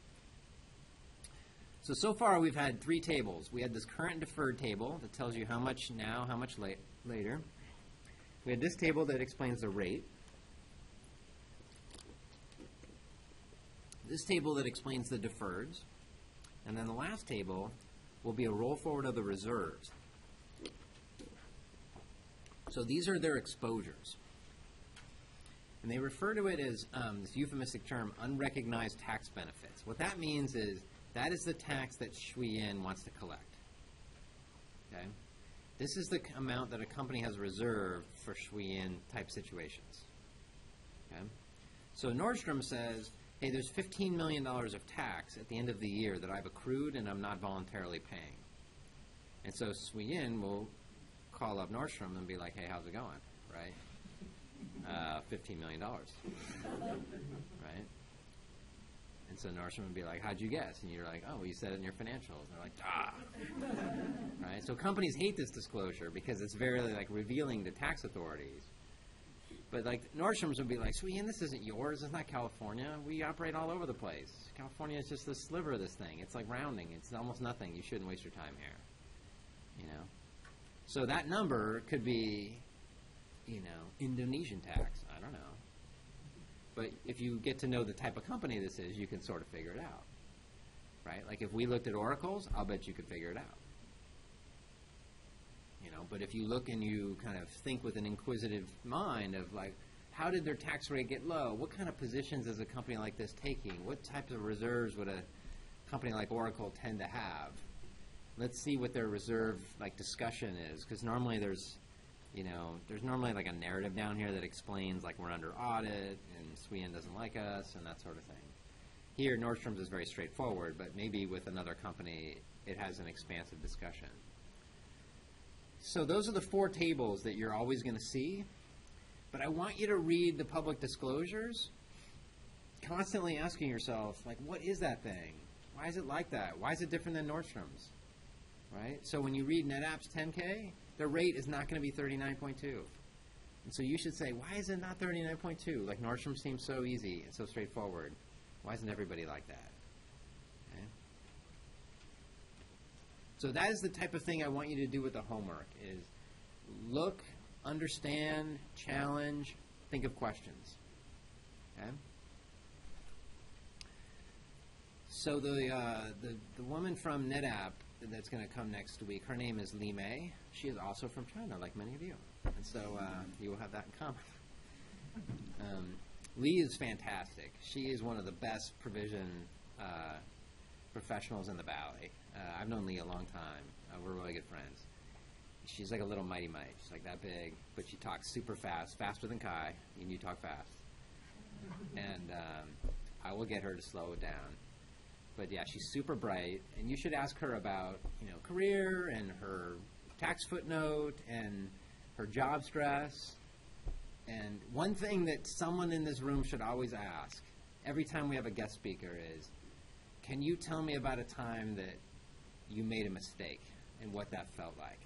So, so far we've had three tables. We had this current deferred table that tells you how much now, how much la later. We had this table that explains the rate. This table that explains the deferreds. And then the last table will be a roll forward of the reserves. So these are their exposures. And they refer to it as um, this euphemistic term, unrecognized tax benefits. What that means is that is the tax that Shui Yin wants to collect. Okay? This is the amount that a company has reserved for Shui Yin type situations. Okay? So Nordstrom says, hey, there's fifteen million dollars of tax at the end of the year that I've accrued and I'm not voluntarily paying. And so Shui Yin will call up Nordstrom and be like, hey, how's it going, right? Uh, fifteen million dollars, right? And so Nordstrom would be like, how'd you guess? And you're like, oh, well, you said it in your financials. And they're like, ah, right? So companies hate this disclosure because it's very like revealing to tax authorities. But like Nordstrom's would be like, Shui Yin, this isn't yours. It's not California. We operate all over the place. California is just a sliver of this thing. It's like rounding. It's almost nothing. You shouldn't waste your time here. You know. So that number could be, you know, Indonesian tax. I don't know. But if you get to know the type of company this is, you can sort of figure it out. Right? Like if we looked at oracles, I'll bet you could figure it out. You know, but if you look and you kind of think with an inquisitive mind of like, how did their tax rate get low? What kind of positions is a company like this taking? What types of reserves would a company like Oracle tend to have? Let's see what their reserve like discussion is, because normally there's, you know, there's normally like a narrative down here that explains like we're under audit and Shui Yin doesn't like us and that sort of thing. Here, Nordstrom's is very straightforward, but maybe with another company, it has an expansive discussion. So those are the four tables that you're always going to see. But I want you to read the public disclosures, constantly asking yourself, like, what is that thing? Why is it like that? Why is it different than Nordstrom's? Right? So when you read NetApp's ten K, the rate is not going to be thirty-nine point two. And so you should say, why is it not thirty-nine point two? Like Nordstrom seems so easy and so straightforward. Why isn't everybody like that? Okay? So that is the type of thing I want you to do with the homework, is look, understand, challenge, think of questions. Okay? So the, uh, the, the woman from NetApp that's going to come next week, her name is Li Mei. She is also from China, like many of you. And so uh, you will have that in common. Um, Li is fantastic. She is one of the best provision uh, professionals in the Valley. Uh, I've known Li a long time. Uh, we're really good friends. She's like a little mighty mite. She's like that big, but she talks super fast, faster than Kai, and you talk fast. And um, I will get her to slow it down. But yeah, she's super bright, and you should ask her about, you know, career and her tax footnote and her job stress. And one thing that someone in this room should always ask every time we have a guest speaker is, can you tell me about a time that you made a mistake and what that felt like?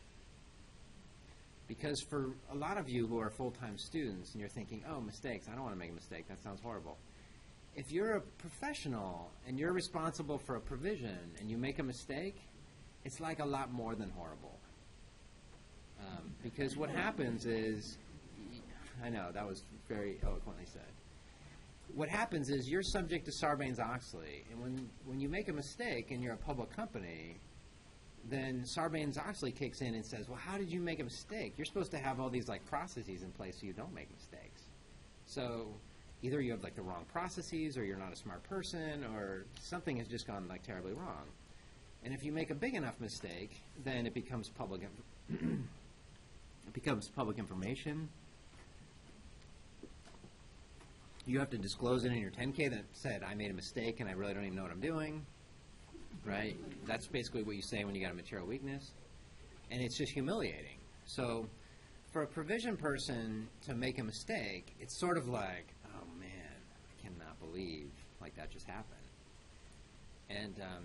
Because for a lot of you who are full-time students and you're thinking, oh, mistakes, I don't want to make a mistake, that sounds horrible. If you're a professional and you're responsible for a provision and you make a mistake, it's like a lot more than horrible. Um, because what happens is, I know, that was very eloquently said. What happens is you're subject to Sarbanes-Oxley, and when, when you make a mistake and you're a public company, then Sarbanes-Oxley kicks in and says, well, how did you make a mistake? You're supposed to have all these like processes in place so you don't make mistakes. So either you have like the wrong processes, or you're not a smart person, or something has just gone like terribly wrong. And if you make a big enough mistake, then it becomes public inf- it becomes public information. You have to disclose it in your ten K that said, I made a mistake and I really don't even know what I'm doing. Right? That's basically what you say when you got a material weakness. And it's just humiliating. So for a provision person to make a mistake, it's sort of like, oh man, I cannot believe like that just happened. And um,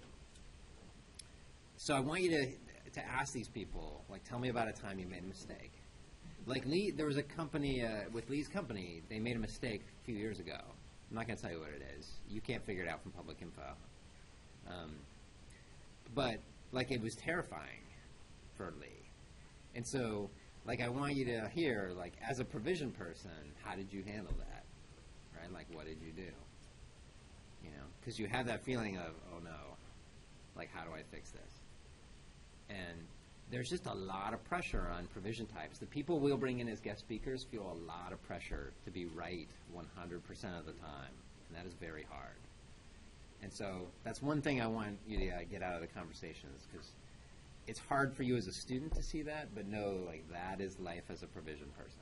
so I want you to to ask these people, like, tell me about a time you made a mistake. Like Lee, there was a company, uh, with Lee's company, they made a mistake a few years ago. I'm not going to tell you what it is. You can't figure it out from public info. Um, but, like, it was terrifying for Lee. And so, like, I want you to hear, like, as a provision person, how did you handle that? Right? Like, what did you do? You know, because you have that feeling of, oh, no, like, how do I fix this? And there's just a lot of pressure on provision types. The people we'll bring in as guest speakers feel a lot of pressure to be right one hundred percent of the time, and that is very hard. And so that's one thing I want you to uh, get out of the conversations, because it's hard for you as a student to see that, but know, like, that is life as a provision person.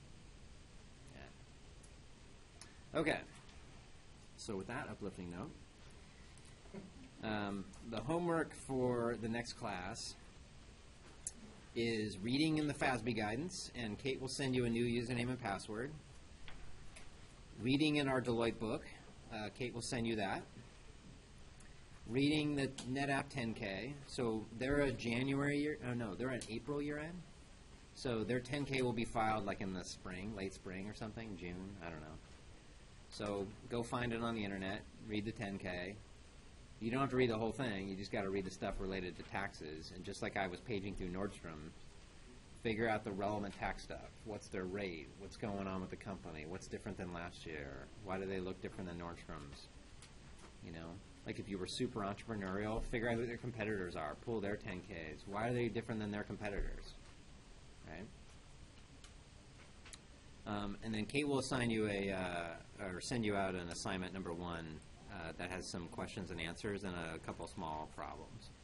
Yeah. Okay. So with that uplifting note, um, the homework for the next class is reading in the F A S B guidance, and Kate will send you a new username and password. Reading in our Deloitte book, uh, Kate will send you that. Reading the NetApp ten K, so they're a January year, oh no, they're an April year end. So their ten K will be filed like in the spring, late spring or something, June, I don't know. So go find it on the internet, read the ten K. You don't have to read the whole thing. You just got to read the stuff related to taxes. And just like I was paging through Nordstrom, figure out the relevant tax stuff. What's their rate? What's going on with the company? What's different than last year? Why do they look different than Nordstrom's? You know, like if you were super entrepreneurial, figure out who their competitors are. Pull their ten Ks. Why are they different than their competitors? Right? Um, and then Kate will assign you a, uh, or send you out an assignment number one. Uh, that has some questions and answers and a couple small problems.